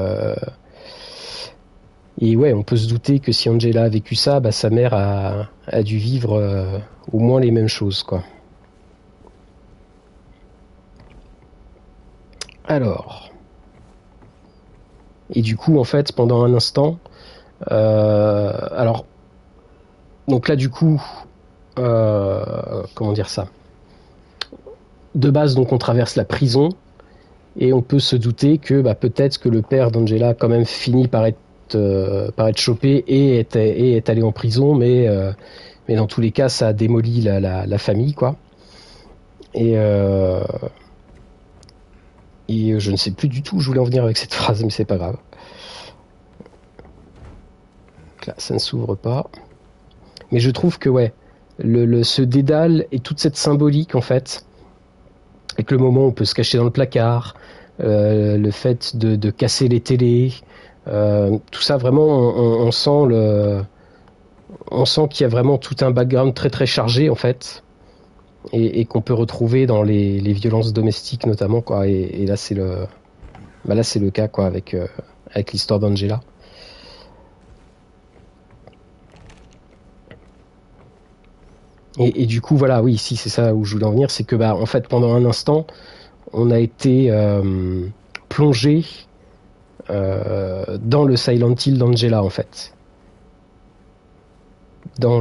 ouais, on peut se douter que si Angela a vécu ça, sa mère a dû vivre au moins les mêmes choses, quoi. Alors, et du coup, en fait, pendant un instant, alors Donc là, du coup, comment dire ça? De base, donc on traverse la prison et on peut se douter que peut-être que le père d'Angela a quand même fini par être chopé et est allé en prison, mais dans tous les cas, ça a démoli la famille, quoi. Et, je ne sais plus du tout où je voulais en venir avec cette phrase, mais c'est pas grave. Donc là, ça ne s'ouvre pas. Mais je trouve que, ouais, ce dédale et toute cette symbolique, en fait, avec le moment où on peut se cacher dans le placard, le fait de casser les télés, tout ça, vraiment, on sent qu'il y a vraiment tout un background très très chargé, en fait, et qu'on peut retrouver dans les violences domestiques notamment, quoi. Et là, c'est le cas, quoi, avec l'histoire d'Angela. Et du coup, voilà, oui, si c'est ça où je voulais en venir, c'est que, en fait, pendant un instant, on a été plongé dans le Silent Hill d'Angela, en fait. Dans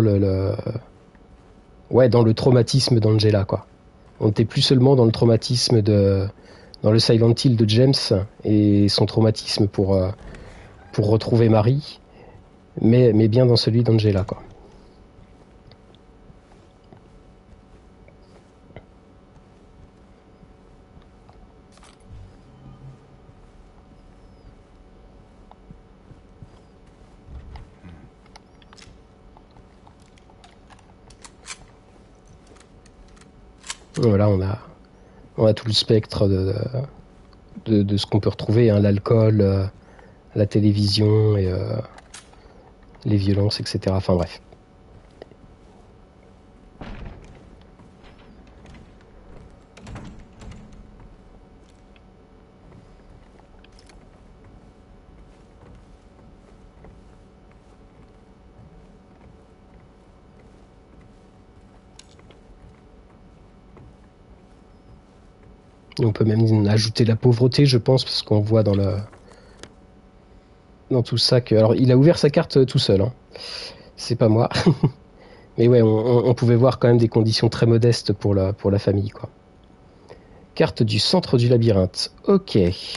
dans le traumatisme d'Angela, quoi. On n'était plus seulement dans le traumatisme dans le Silent Hill de James et son traumatisme pour retrouver Marie, mais bien dans celui d'Angela, quoi. Voilà, on a tout le spectre de ce qu'on peut retrouver, hein, l'alcool, la télévision et les violences, etc. Enfin bref. On peut même ajouter la pauvreté, je pense, parce qu'on voit dans tout ça que... Alors, il a ouvert sa carte tout seul, hein. C'est pas moi. Mais ouais, on pouvait voir quand même des conditions très modestes pour la famille, quoi. Carte du centre du labyrinthe. Ok.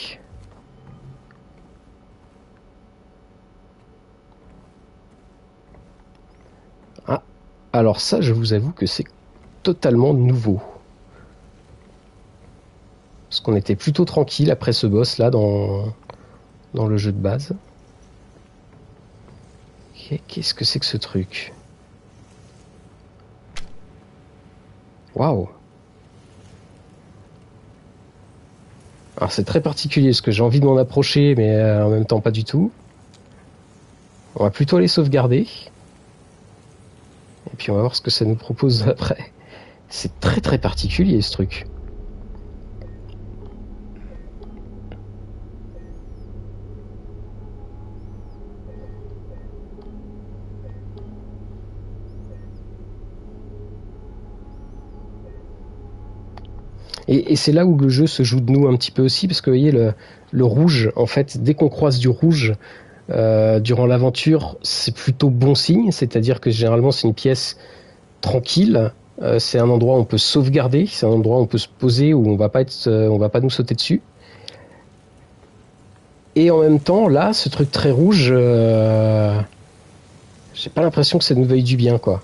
Ah, alors ça, je vous avoue que c'est totalement nouveau. Parce qu'on était plutôt tranquille après ce boss là dans le jeu de base. Qu'est-ce que c'est que ce truc? Waouh! Alors c'est très particulier parce que j'ai envie de m'en approcher, mais en même temps pas du tout. On va plutôt aller sauvegarder. Et puis on va voir ce que ça nous propose après. C'est très très particulier ce truc. Et c'est là où le jeu se joue de nous un petit peu aussi, parce que vous voyez, le rouge, en fait, dès qu'on croise du rouge durant l'aventure, c'est plutôt bon signe, c'est-à-dire que généralement c'est une pièce tranquille, c'est un endroit où on peut sauvegarder, c'est un endroit où on peut se poser, où on va pas nous sauter dessus. Et en même temps, là, ce truc très rouge, j'ai pas l'impression que ça nous veuille du bien, quoi.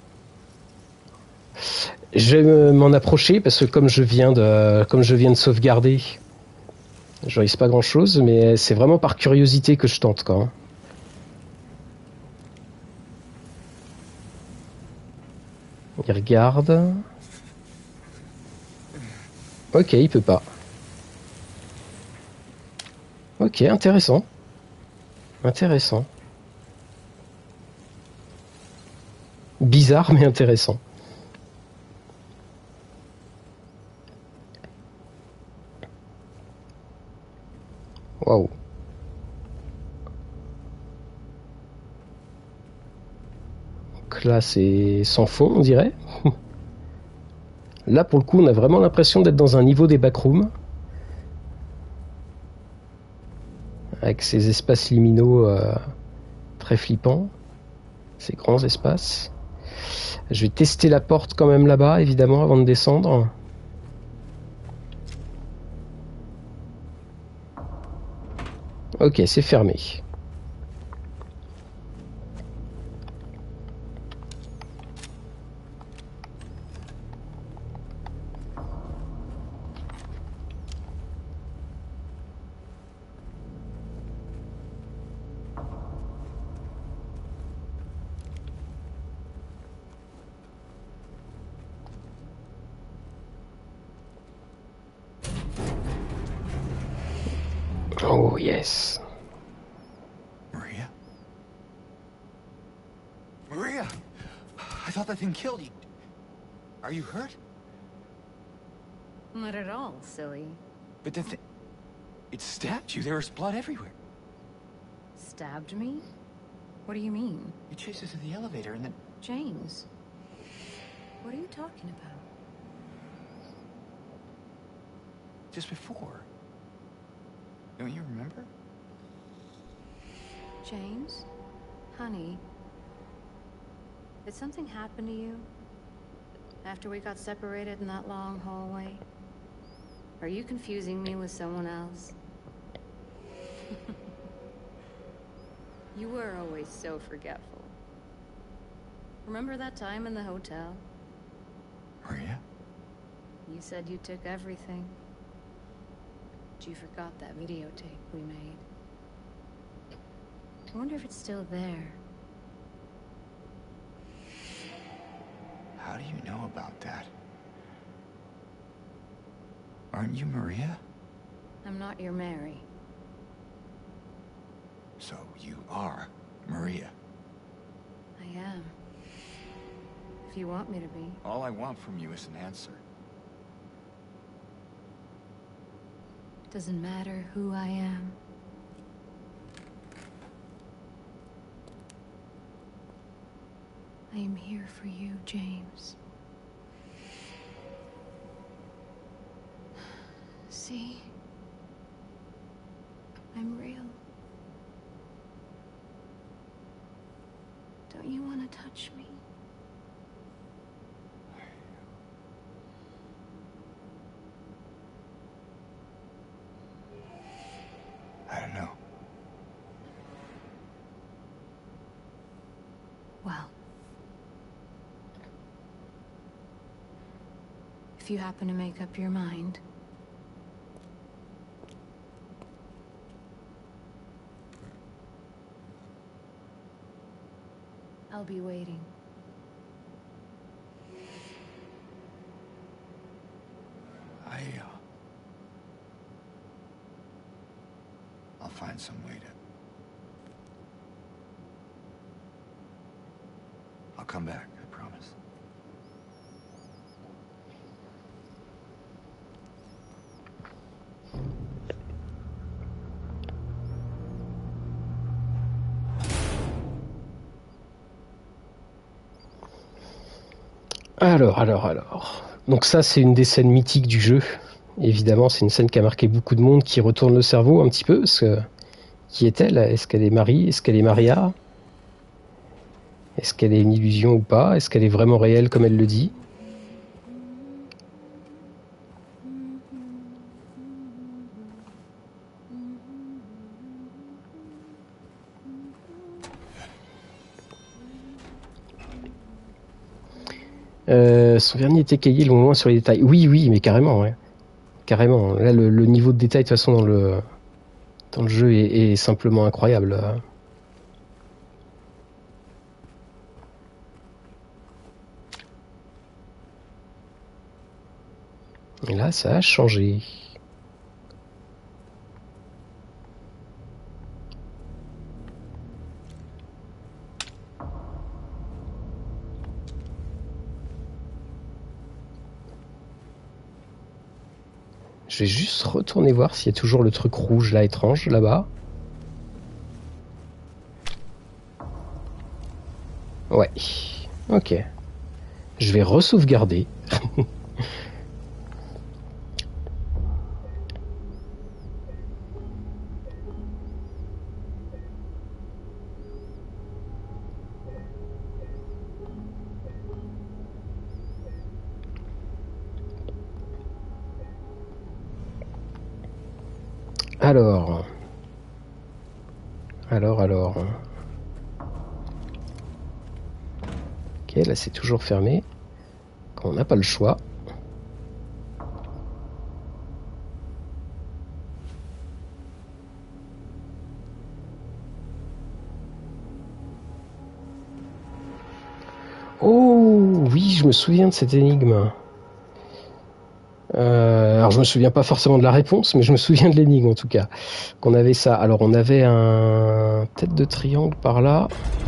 Je vais m'en approcher parce que comme je viens de sauvegarder, je risque pas grand chose, mais c'est vraiment par curiosité que je tente, quoi. Il regarde. Ok, il peut pas. Ok, intéressant. Intéressant. Bizarre mais intéressant. Waouh. Donc là, c'est sans fond, on dirait. Là, pour le coup, on a vraiment l'impression d'être dans un niveau des backrooms. Avec ces espaces liminaux très flippants. ces grands espaces. Je vais tester la porte quand même là-bas, évidemment, avant de descendre. Ok, c'est fermé. Oh yes. Maria? Maria! I thought that thing killed you. Are you hurt? Not at all, silly. But the thing... It stabbed you. There was blood everywhere. Stabbed me? What do you mean? You chased us to the elevator and then... James. What are you talking about? Just before. Don't you remember? James? Honey? Did something happen to you? After we got separated in that long hallway? Are you confusing me with someone else? You were always so forgetful. Remember that time in the hotel? Maria? You said you took everything. But you forgot that videotape we made. I wonder if it's still there. How do you know about that? Aren't you Maria? I'm not your Mary. So you are Maria. I am. If you want me to be. All I want from you is an answer. Doesn't matter who I am. I am here for you, James. See? I'm real. Don't you want to touch me? I don't know. Well. If you happen to make up your mind. I'll be waiting. I'll find some way to... I'll come back, I promise. Alors. Donc ça, c'est une des scènes mythiques du jeu. Évidemment, c'est une scène qui a marqué beaucoup de monde, qui retourne le cerveau un petit peu, parce que... Qui est-elle? Est-ce qu'elle est Marie? Est-ce qu'elle est Maria? Est-ce qu'elle est une illusion ou pas? Est-ce qu'elle est vraiment réelle comme elle le dit? Son vernis est écaillé loin sur les détails. Oui, mais carrément, ouais. Carrément. Là, le niveau de détail, de toute façon, dans le jeu est simplement incroyable. Et là, ça a changé. Je vais juste retourner voir s'il y a toujours le truc rouge là, étrange, là-bas. Ouais. Ok. Je vais re-sauvegarder. Alors. Alors. Ok, là c'est toujours fermé. On n'a pas le choix. Oh oui, je me souviens de cette énigme. Alors je me souviens pas forcément de la réponse, mais je me souviens de l'énigme en tout cas. Qu'on avait ça. Alors on avait un tête de triangle par là.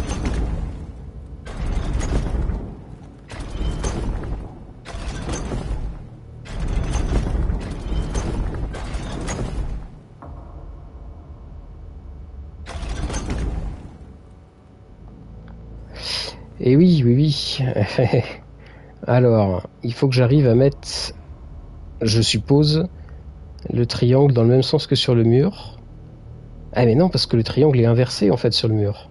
Et oui. Alors, il faut que j'arrive à mettre, je suppose, le triangle dans le même sens que sur le mur. Ah mais non, parce que le triangle est inversé en fait sur le mur.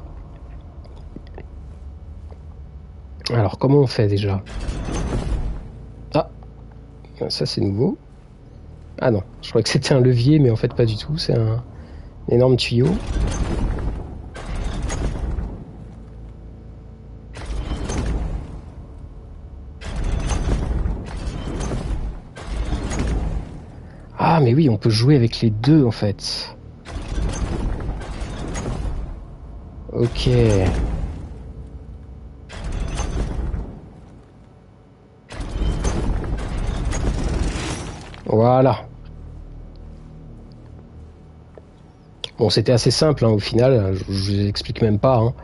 Alors, comment on fait déjà? Ah, ça c'est nouveau. Ah non, je croyais que c'était un levier, mais en fait pas du tout, c'est un énorme tuyau. Ah mais oui, on peut jouer avec les deux en fait. Ok. Voilà. Bon, c'était assez simple hein, au final, je vous explique même pas. Hein.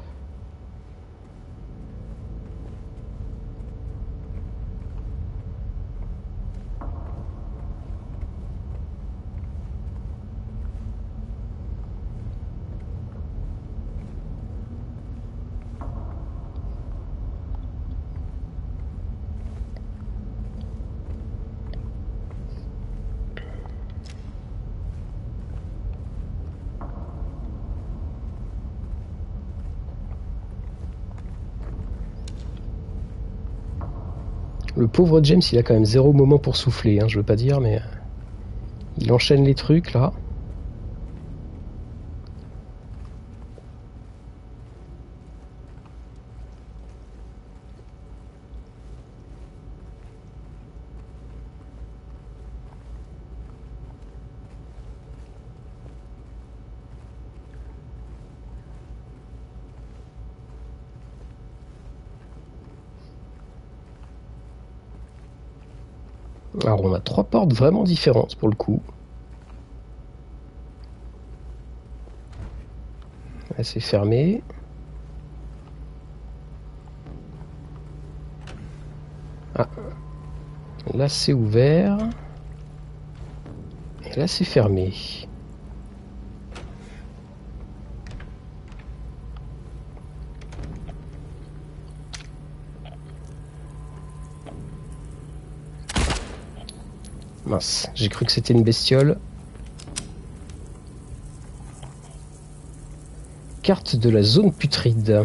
Le pauvre James, il a quand même 0 moment pour souffler, hein, je veux pas dire, mais il enchaîne les trucs là. Alors on a 3 portes vraiment différentes pour le coup. Là c'est fermé. Ah. Là c'est ouvert. Et là c'est fermé. Mince, j'ai cru que c'était une bestiole. Carte de la zone putride.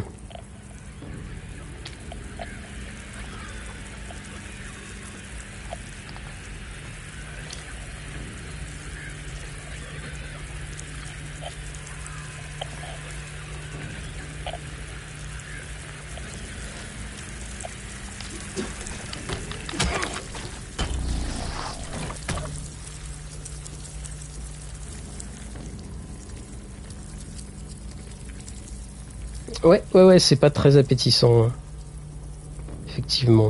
Ouais, c'est pas très appétissant. Hein. Effectivement.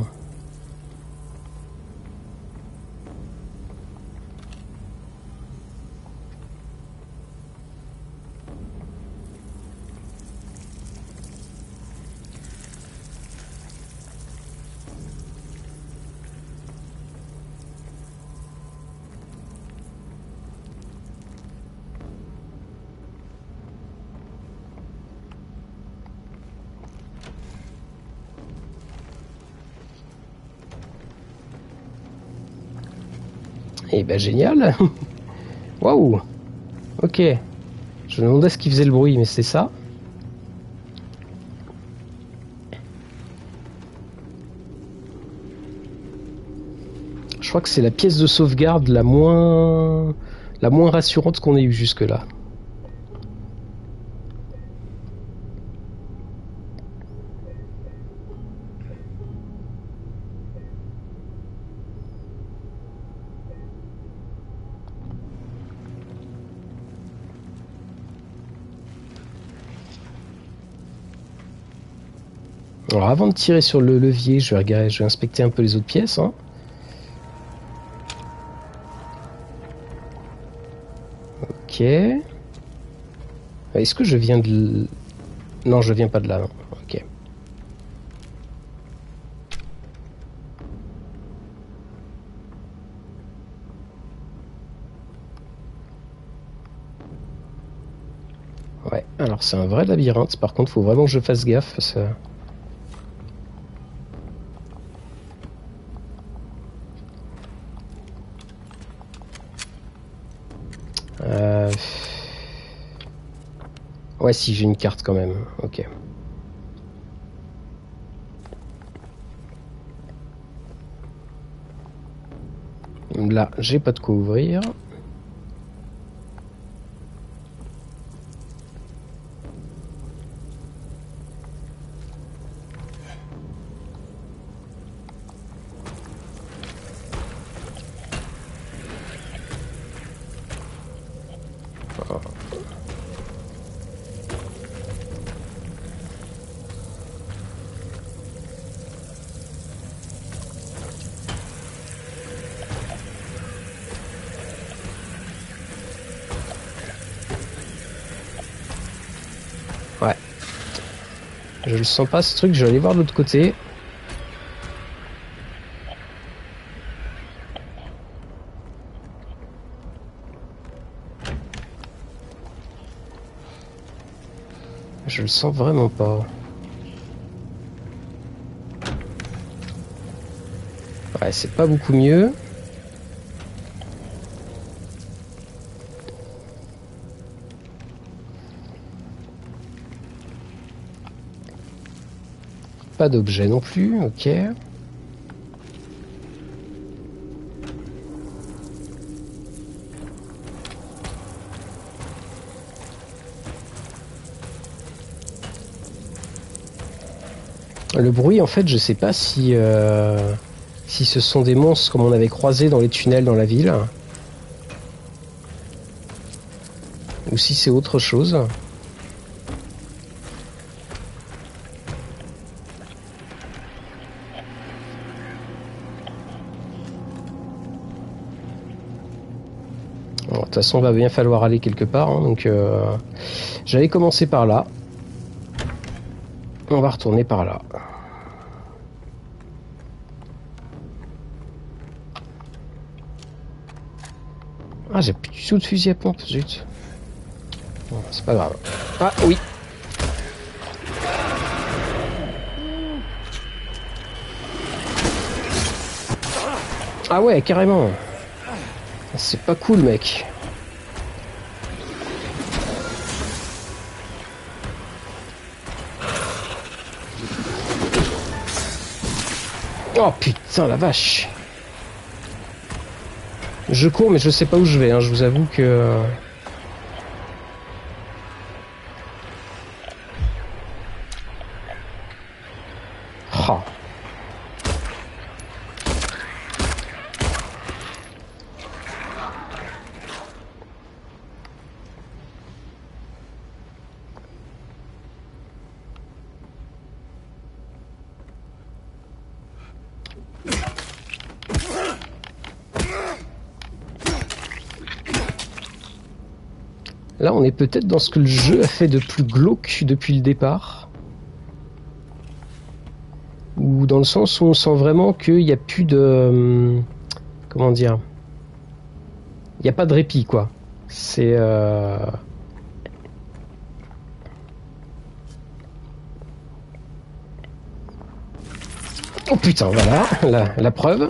Eh ben génial. Waouh. Ok. Je me demandais ce qui faisait le bruit, mais c'est ça. Je crois que c'est la pièce de sauvegarde la moins la moins rassurante qu'on ait eue jusque-là. Alors avant de tirer sur le levier, je vais inspecter un peu les autres pièces. Hein. Ok. Est-ce que je viens de... Non, je viens pas de là. Non. Ok. Ouais, alors c'est un vrai labyrinthe. Par contre, faut vraiment que je fasse gaffe. Parce que... Ouais, si, j'ai une carte quand même. Ok. Là, j'ai pas de quoi ouvrir. Ouais. Je le sens pas ce truc, je vais aller voir de l'autre côté. Je le sens vraiment pas. Ouais, c'est pas beaucoup mieux. Pas d'objet non plus, ok. Le bruit, en fait, je sais pas si ce sont des monstres comme on avait croisé dans les tunnels dans la ville, ou si c'est autre chose. De toute façon, il va bien falloir aller quelque part, hein, donc j'allais commencer par là. On va retourner par là. Ah, j'ai plus du tout de fusil à pompe, zut. Bon, c'est pas grave. Ah, oui. Ah ouais, carrément. C'est pas cool, mec. Oh putain, la vache. Je cours, mais je sais pas où je vais, hein. Je vous avoue que... Oh. Là, on est peut-être dans ce que le jeu a fait de plus glauque depuis le départ. Ou dans le sens où on sent vraiment qu'il n'y a plus de... comment dire? Il n'y a pas de répit, quoi. C'est... Oh putain, voilà, la preuve.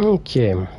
Ok.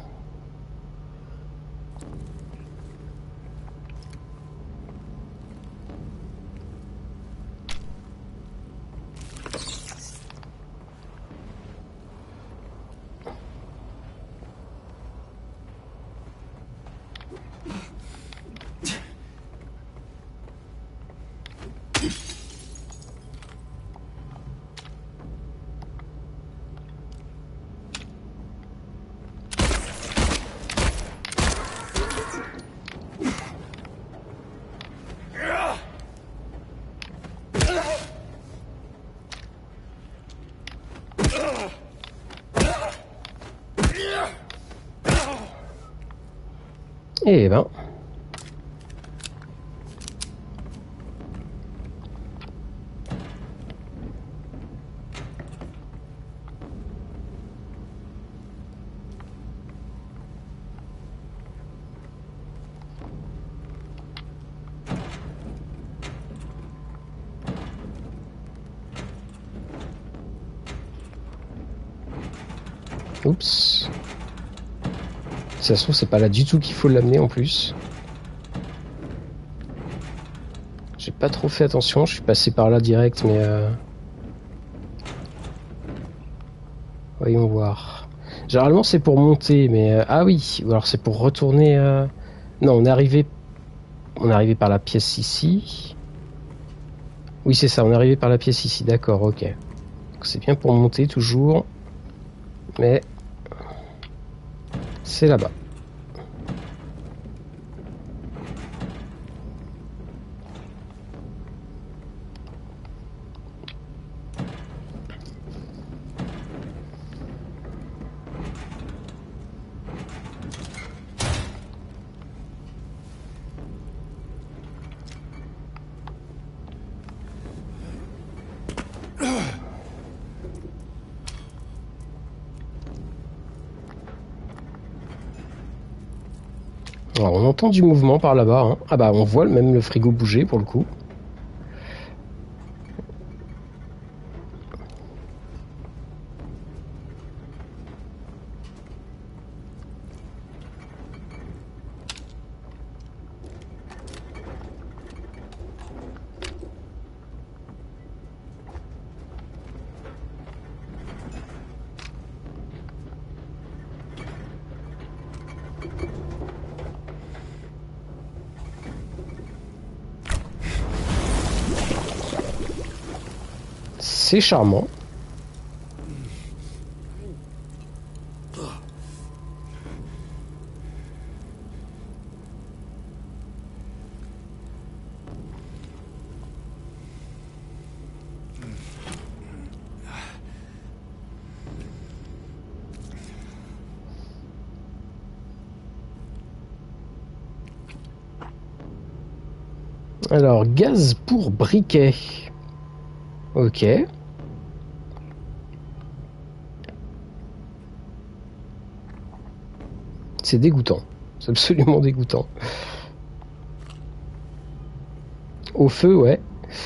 Eh ben. Oups. Si ça se trouve, c'est pas là du tout qu'il faut l'amener en plus. J'ai pas trop fait attention, je suis passé par là direct, mais voyons voir. Généralement c'est pour monter, mais ah oui, ou alors c'est pour retourner. Non, on est arrivé par la pièce ici. Oui, c'est ça, on est arrivé par la pièce ici, d'accord, ok. Donc c'est bien pour monter toujours, mais c'est là-bas. Alors, on entend du mouvement par là-bas. Hein. Ah bah on voit même le frigo bouger pour le coup. C'est charmant. Alors, gaz pour briquet. Ok. C'est dégoûtant. C'est absolument dégoûtant. Au feu, ouais.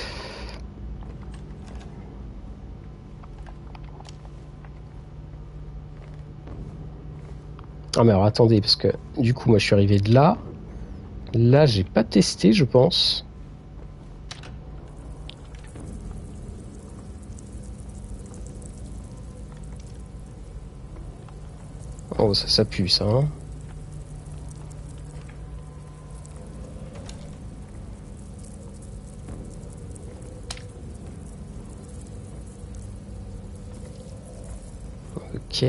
Ah mais alors attendez, parce que du coup moi je suis arrivé de là. Là j'ai pas testé je pense. Oh ça pue ça hein. Ok.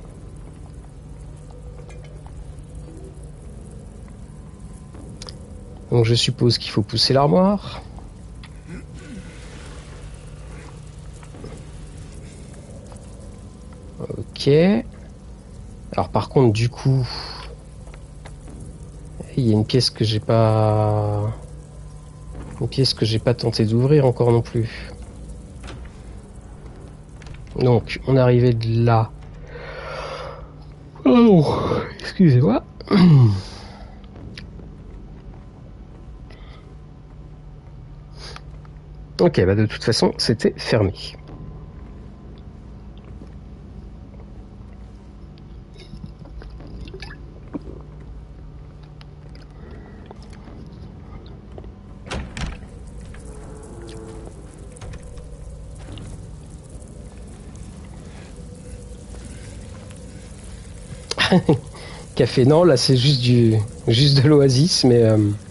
Donc je suppose qu'il faut pousser l'armoire. Ok. Alors par contre du coup, il y a une pièce que j'ai pas... tenté d'ouvrir encore non plus. Donc on est arrivé de là. Oh, excusez-moi. Ok, bah de toute façon, c'était fermé. Café, non, là c'est juste de l'oasis, mais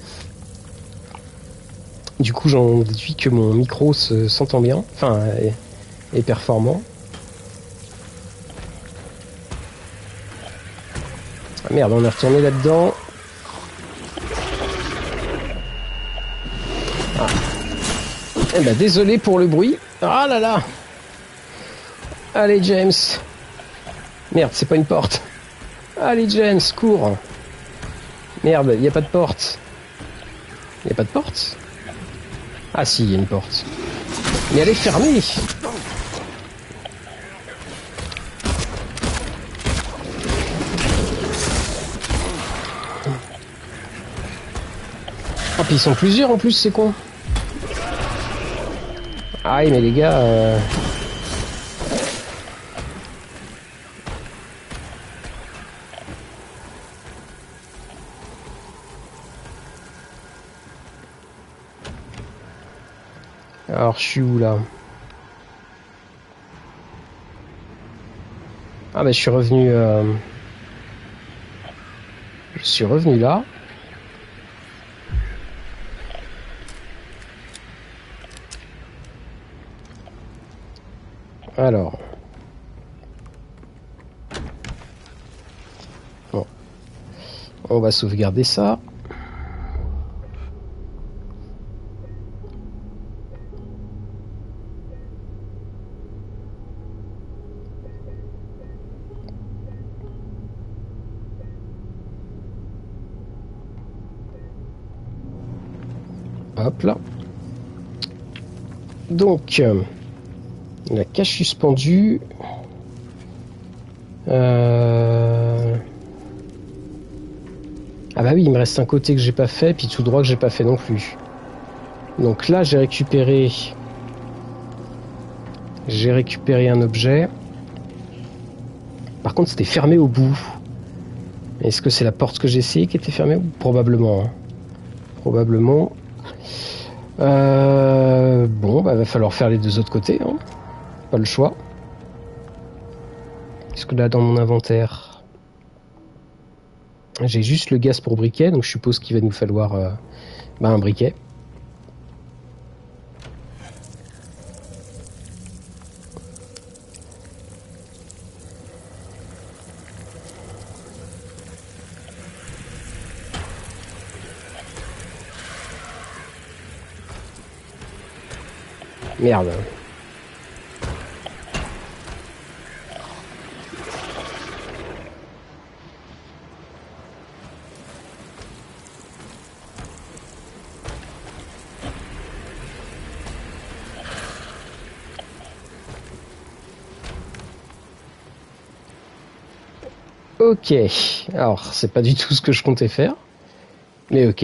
du coup j'en déduis que mon micro s'entend bien, enfin est performant. Ah, merde, on est retourné là-dedans. Ah. Eh ben désolé pour le bruit. Ah là là. Allez James. Merde, c'est pas une porte. Allez James, cours. Merde, y a pas de porte. Y a pas de porte? Ah si, y a une porte. Mais elle est fermée. Ah puis ils sont plusieurs en plus, c'est con. Ah mais les gars... Alors je suis où là? Ah bah je suis revenu... Je suis revenu là. Alors... Bon. On va sauvegarder ça. Hop là. Donc, la cache suspendue. Ah bah oui, il me reste un côté que j'ai pas fait, puis tout droit que j'ai pas fait non plus. Donc là, j'ai récupéré un objet. Par contre, c'était fermé au bout. Est-ce que c'est la porte que j'ai essayé qui était fermée? Probablement. Hein. Probablement. Bon, bah va falloir faire les deux autres côtés. Hein. Pas le choix. Qu'est-ce que là dans mon inventaire? J'ai juste le gaz pour briquet, donc je suppose qu'il va nous falloir un briquet. Merde. Ok. Alors, c'est pas du tout ce que je comptais faire. Mais ok.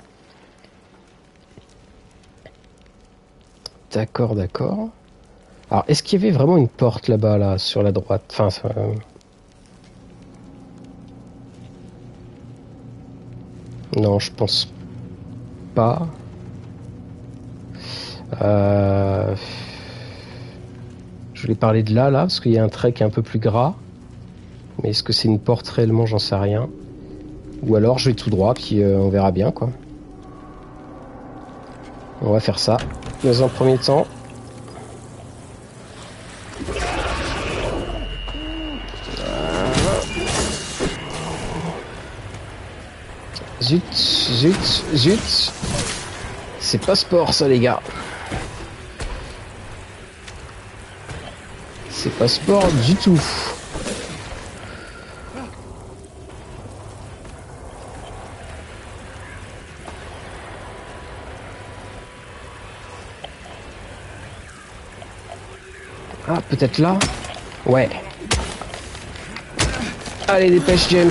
D'accord, d'accord. Alors, est-ce qu'il y avait vraiment une porte là-bas, là, sur la droite? Enfin, ça... Non, je pense pas. Je voulais parler de là, parce qu'il y a un trait qui est un peu plus gras. Mais est-ce que c'est une porte réellement? J'en sais rien. Ou alors je vais tout droit, puis on verra bien, quoi. On va faire ça. Dans un premier temps. Zut, zut, zut. C'est pas sport, ça, les gars. C'est pas sport du tout. Ah, peut-être là? Ouais. Allez, dépêche, James.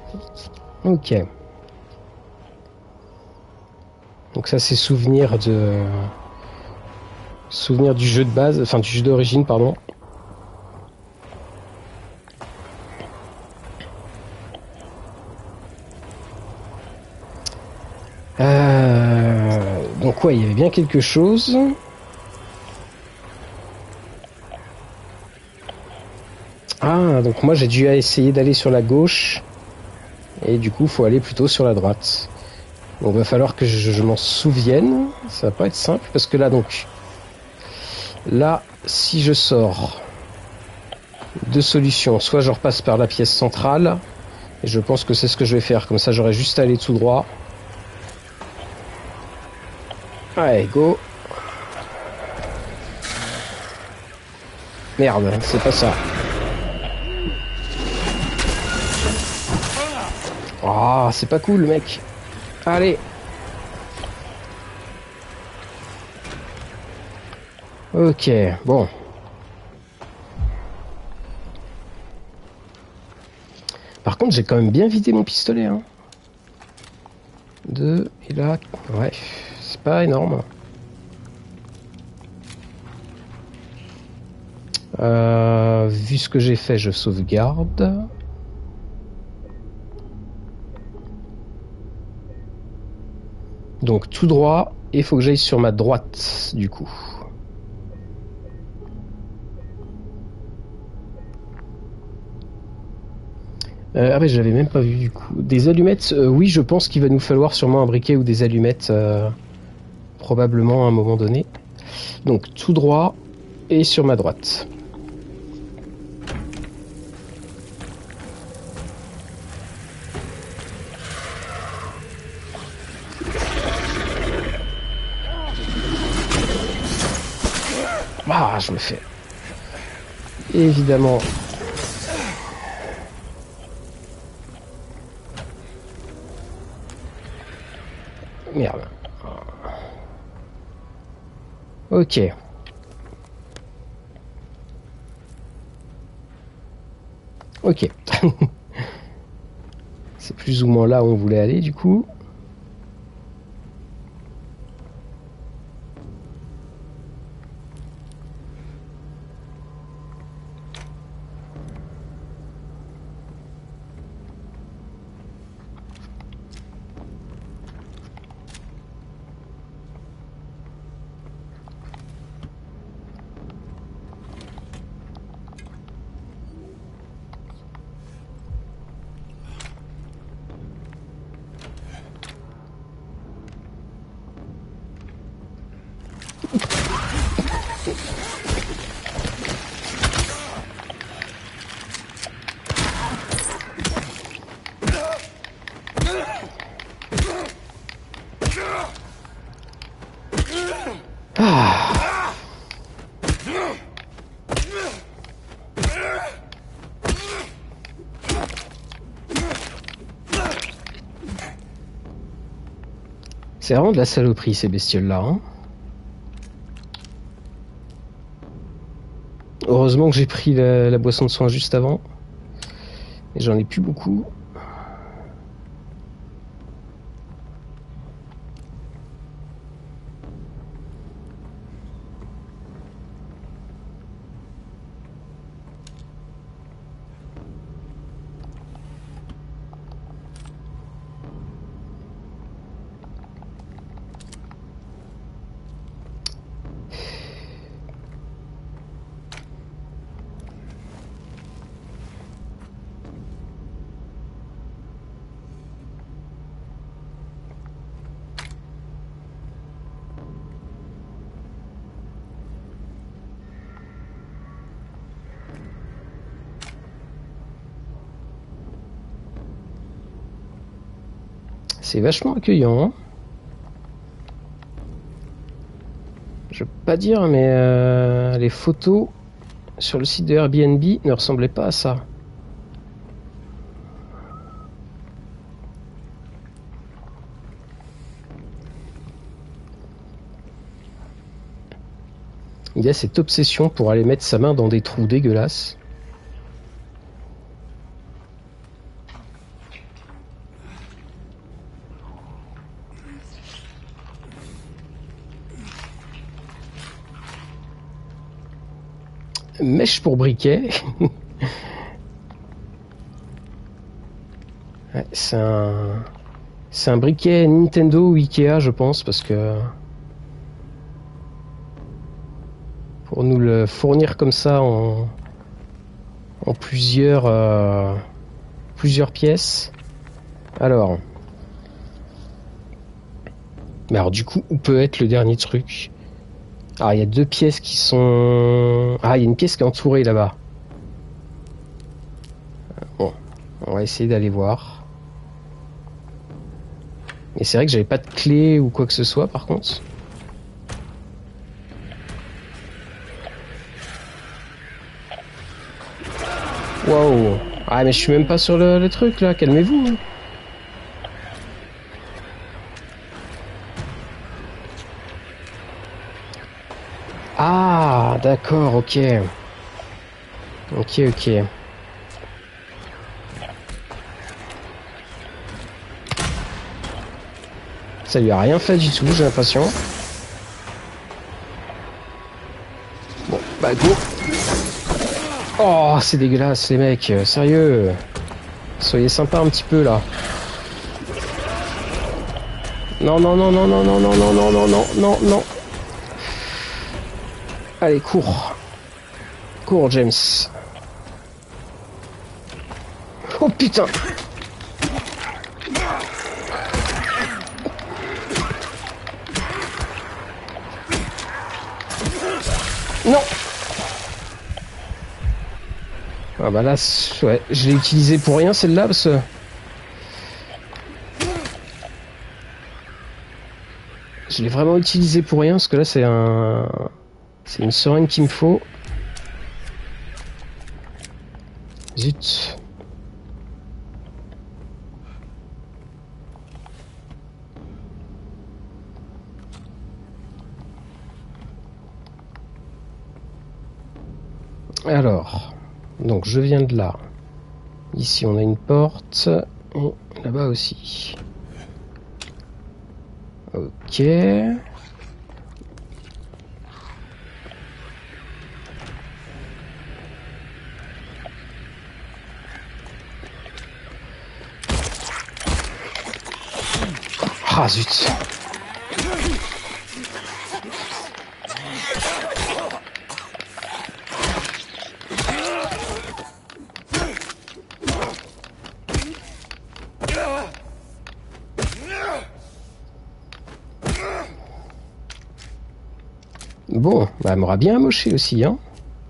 Ok. Donc ça c'est souvenir de... Souvenir du jeu de base, enfin du jeu d'origine, pardon. Donc ouais, il y avait bien quelque chose. Ah, donc moi j'ai dû essayer d'aller sur la gauche. Et du coup, faut aller plutôt sur la droite. Donc va falloir que je m'en souvienne. Ça va pas être simple, parce que là, donc... Là, si je sors... Deux solutions. Soit je repasse par la pièce centrale. Et je pense que c'est ce que je vais faire. Comme ça, j'aurai juste à aller tout droit. Allez, go. Merde, c'est pas ça. Ah, c'est pas cool, mec. Allez. Ok, bon. Par contre, j'ai quand même bien vidé mon pistolet, hein. 2, et là... Ouais, c'est pas énorme. Vu ce que j'ai fait, je sauvegarde. Donc tout droit, et il faut que j'aille sur ma droite, du coup. Ah mais j'avais même pas vu du coup. Des allumettes, oui je pense qu'il va nous falloir sûrement un briquet ou des allumettes, probablement à un moment donné. Donc tout droit, et sur ma droite. Ah, je me fais évidemment merde. Ok. Ok. C'est plus ou moins là où on voulait aller du coup. C'est vraiment de la saloperie ces bestioles-là. Hein. Heureusement que j'ai pris la boisson de soin juste avant. Et j'en ai plus beaucoup. C'est vachement accueillant. Hein. Je peux pas dire, mais les photos sur le site de Airbnb ne ressemblaient pas à ça. Il y a cette obsession pour aller mettre sa main dans des trous dégueulasses. Mèche pour briquet. Ouais, c'est un briquet Nintendo ou Ikea, je pense, parce que pour nous le fournir comme ça en plusieurs pièces. Alors, mais alors du coup, où peut être le dernier truc? Ah, il y a 2 pièces qui sont... Ah, il y a une pièce qui est entourée là-bas. Bon, on va essayer d'aller voir. Et c'est vrai que j'avais pas de clé ou quoi que ce soit, par contre. Wow. Ah, mais je suis même pas sur le truc, là. Calmez-vous. Ah, d'accord, ok. Ok, ok. Ça lui a rien fait du tout, j'ai l'impression. Bon, bah go. Oh, c'est dégueulasse, les mecs. Sérieux. Soyez sympa un petit peu, là. Non, non, non, non, non, non, non, non, non, non, non, non, non. Allez, cours. Cours, James. Oh, putain. Non. Ah bah là, ouais, je l'ai utilisé pour rien celle-là parce que... Je l'ai vraiment utilisé pour rien parce que là c'est c'est une seringue qu'il me faut. Zut. Alors, donc je viens de là. Ici on a une porte et là-bas aussi. Ok. Ah zut. Bon, bah elle m'aura bien amoché aussi, hein.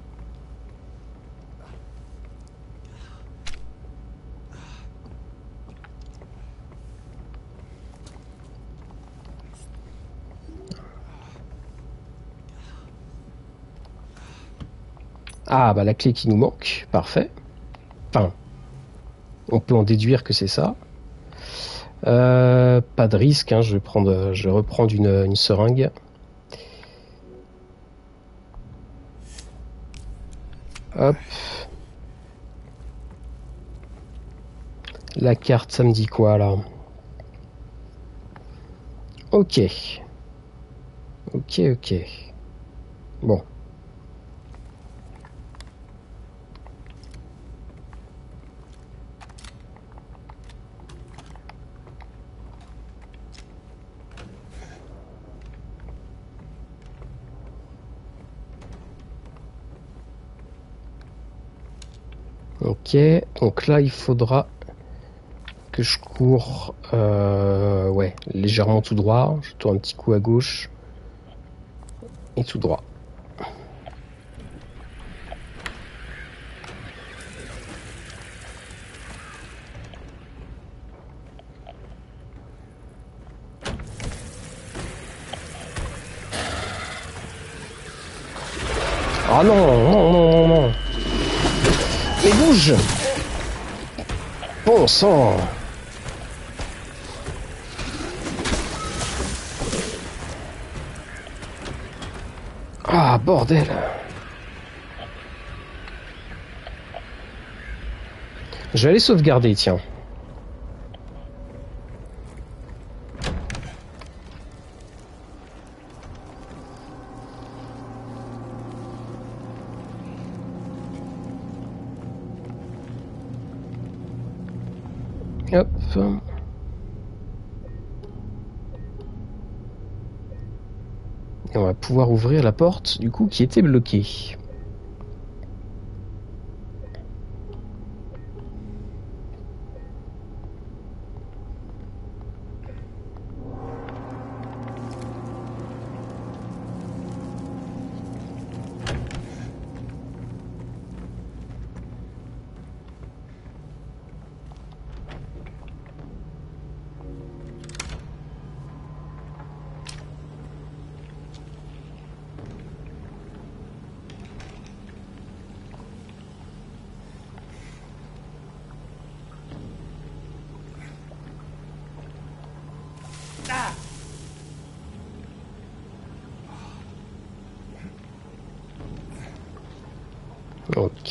Ah bah la clé qui nous manque, parfait. Enfin, on peut en déduire que c'est ça. Pas de risque, hein, je vais reprendre une seringue. Hop. La carte, ça me dit quoi là? Ok. Ok, ok. Bon. Ok, donc là il faudra que je cours ouais, légèrement tout droit. Je tourne un petit coup à gauche et tout droit. Ah non, non, non, non, non. Mais bouge! Bon sang! Ah, bordel! Je vais aller sauvegarder, tiens. Hop. Et on va pouvoir ouvrir la porte, du coup, qui était bloquée. Ok.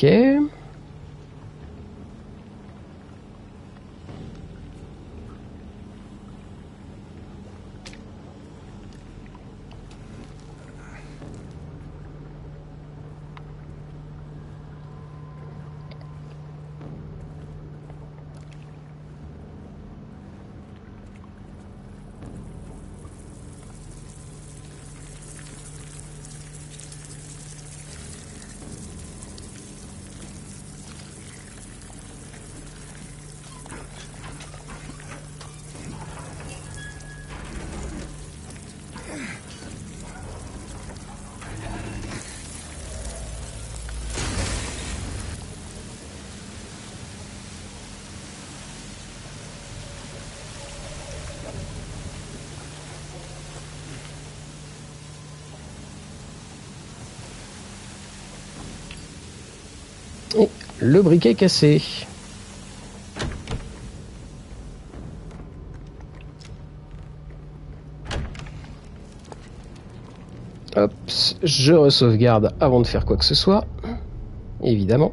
Et le briquet cassé. Hop, je re-sauvegarde avant de faire quoi que ce soit. Évidemment.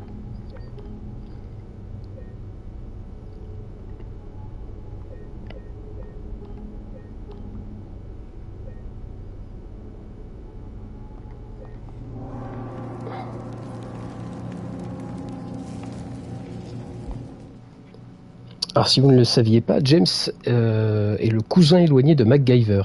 Alors si vous ne le saviez pas, James est le cousin éloigné de MacGyver.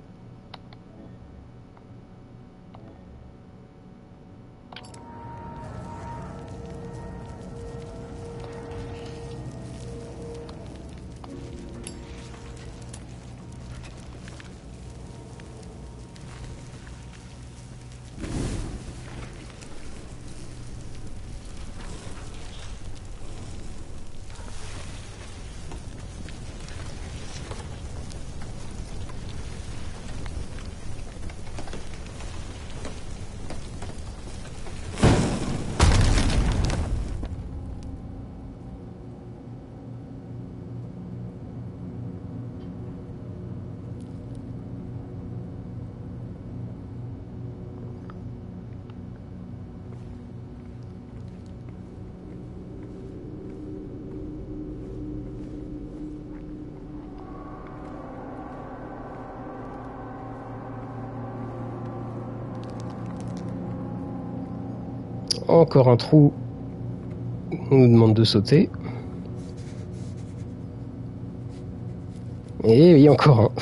Encore un trou. On nous demande de sauter. Et oui, encore un.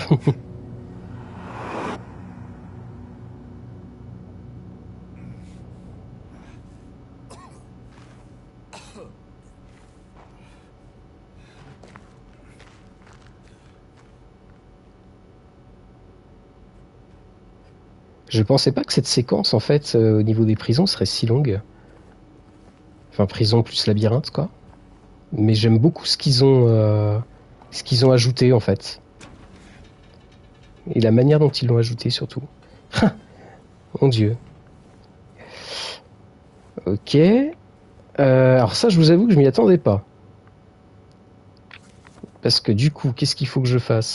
Je pensais pas que cette séquence, en fait, au niveau des prisons, serait si longue. Enfin, prison plus labyrinthe, quoi. Mais j'aime beaucoup ce qu'ils ont ajouté, en fait. Et la manière dont ils l'ont ajouté, surtout. Mon Dieu. Ok. Alors ça, je vous avoue que je m'y attendais pas. Parce que du coup, qu'est-ce qu'il faut que je fasse ?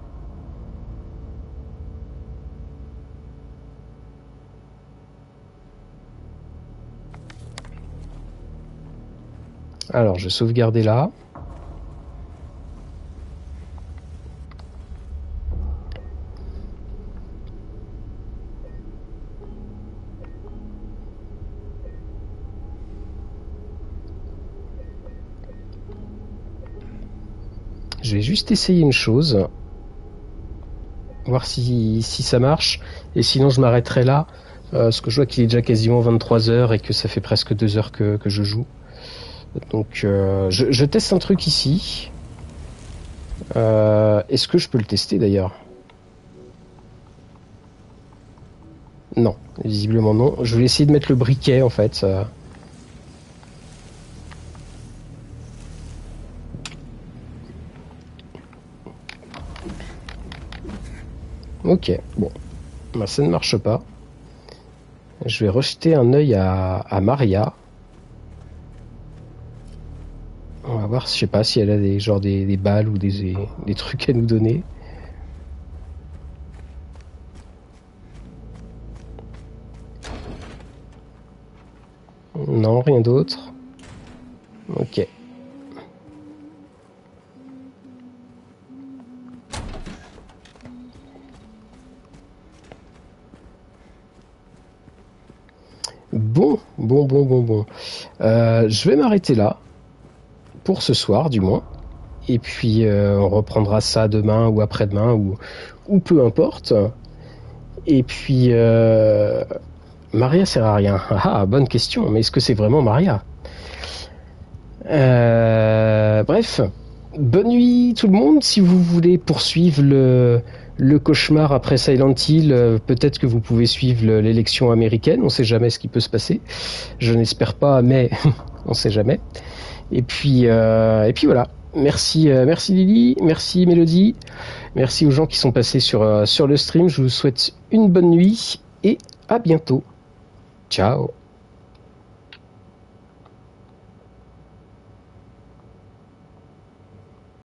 Alors, je vais sauvegarder là. Je vais juste essayer une chose. Voir si ça marche. Et sinon, je m'arrêterai là. Parce que je vois qu'il est déjà quasiment 23h et que ça fait presque 2 heures que je joue. Donc, je teste un truc ici. Est-ce que je peux le tester d'ailleurs? Non, visiblement non. Je vais essayer de mettre le briquet en fait. Ok, bon. Bah, ça ne marche pas. Je vais rejeter un œil à Maria. On va voir, je sais pas si elle a des balles ou des trucs à nous donner. Non, rien d'autre. Ok. Bon. Je vais m'arrêter là. Pour ce soir, du moins. Et puis, on reprendra ça demain ou après-demain ou peu importe. Et puis, Maria sert à rien. Ah, bonne question. Mais est-ce que c'est vraiment Maria? Bref. Bonne nuit tout le monde. Si vous voulez poursuivre le cauchemar après Silent Hill, peut-être que vous pouvez suivre l'élection américaine. On sait jamais ce qui peut se passer. Je n'espère pas, mais on sait jamais. Et puis voilà. Merci Lily, merci Mélodie, merci aux gens qui sont passés sur le stream. Je vous souhaite une bonne nuit et à bientôt. Ciao.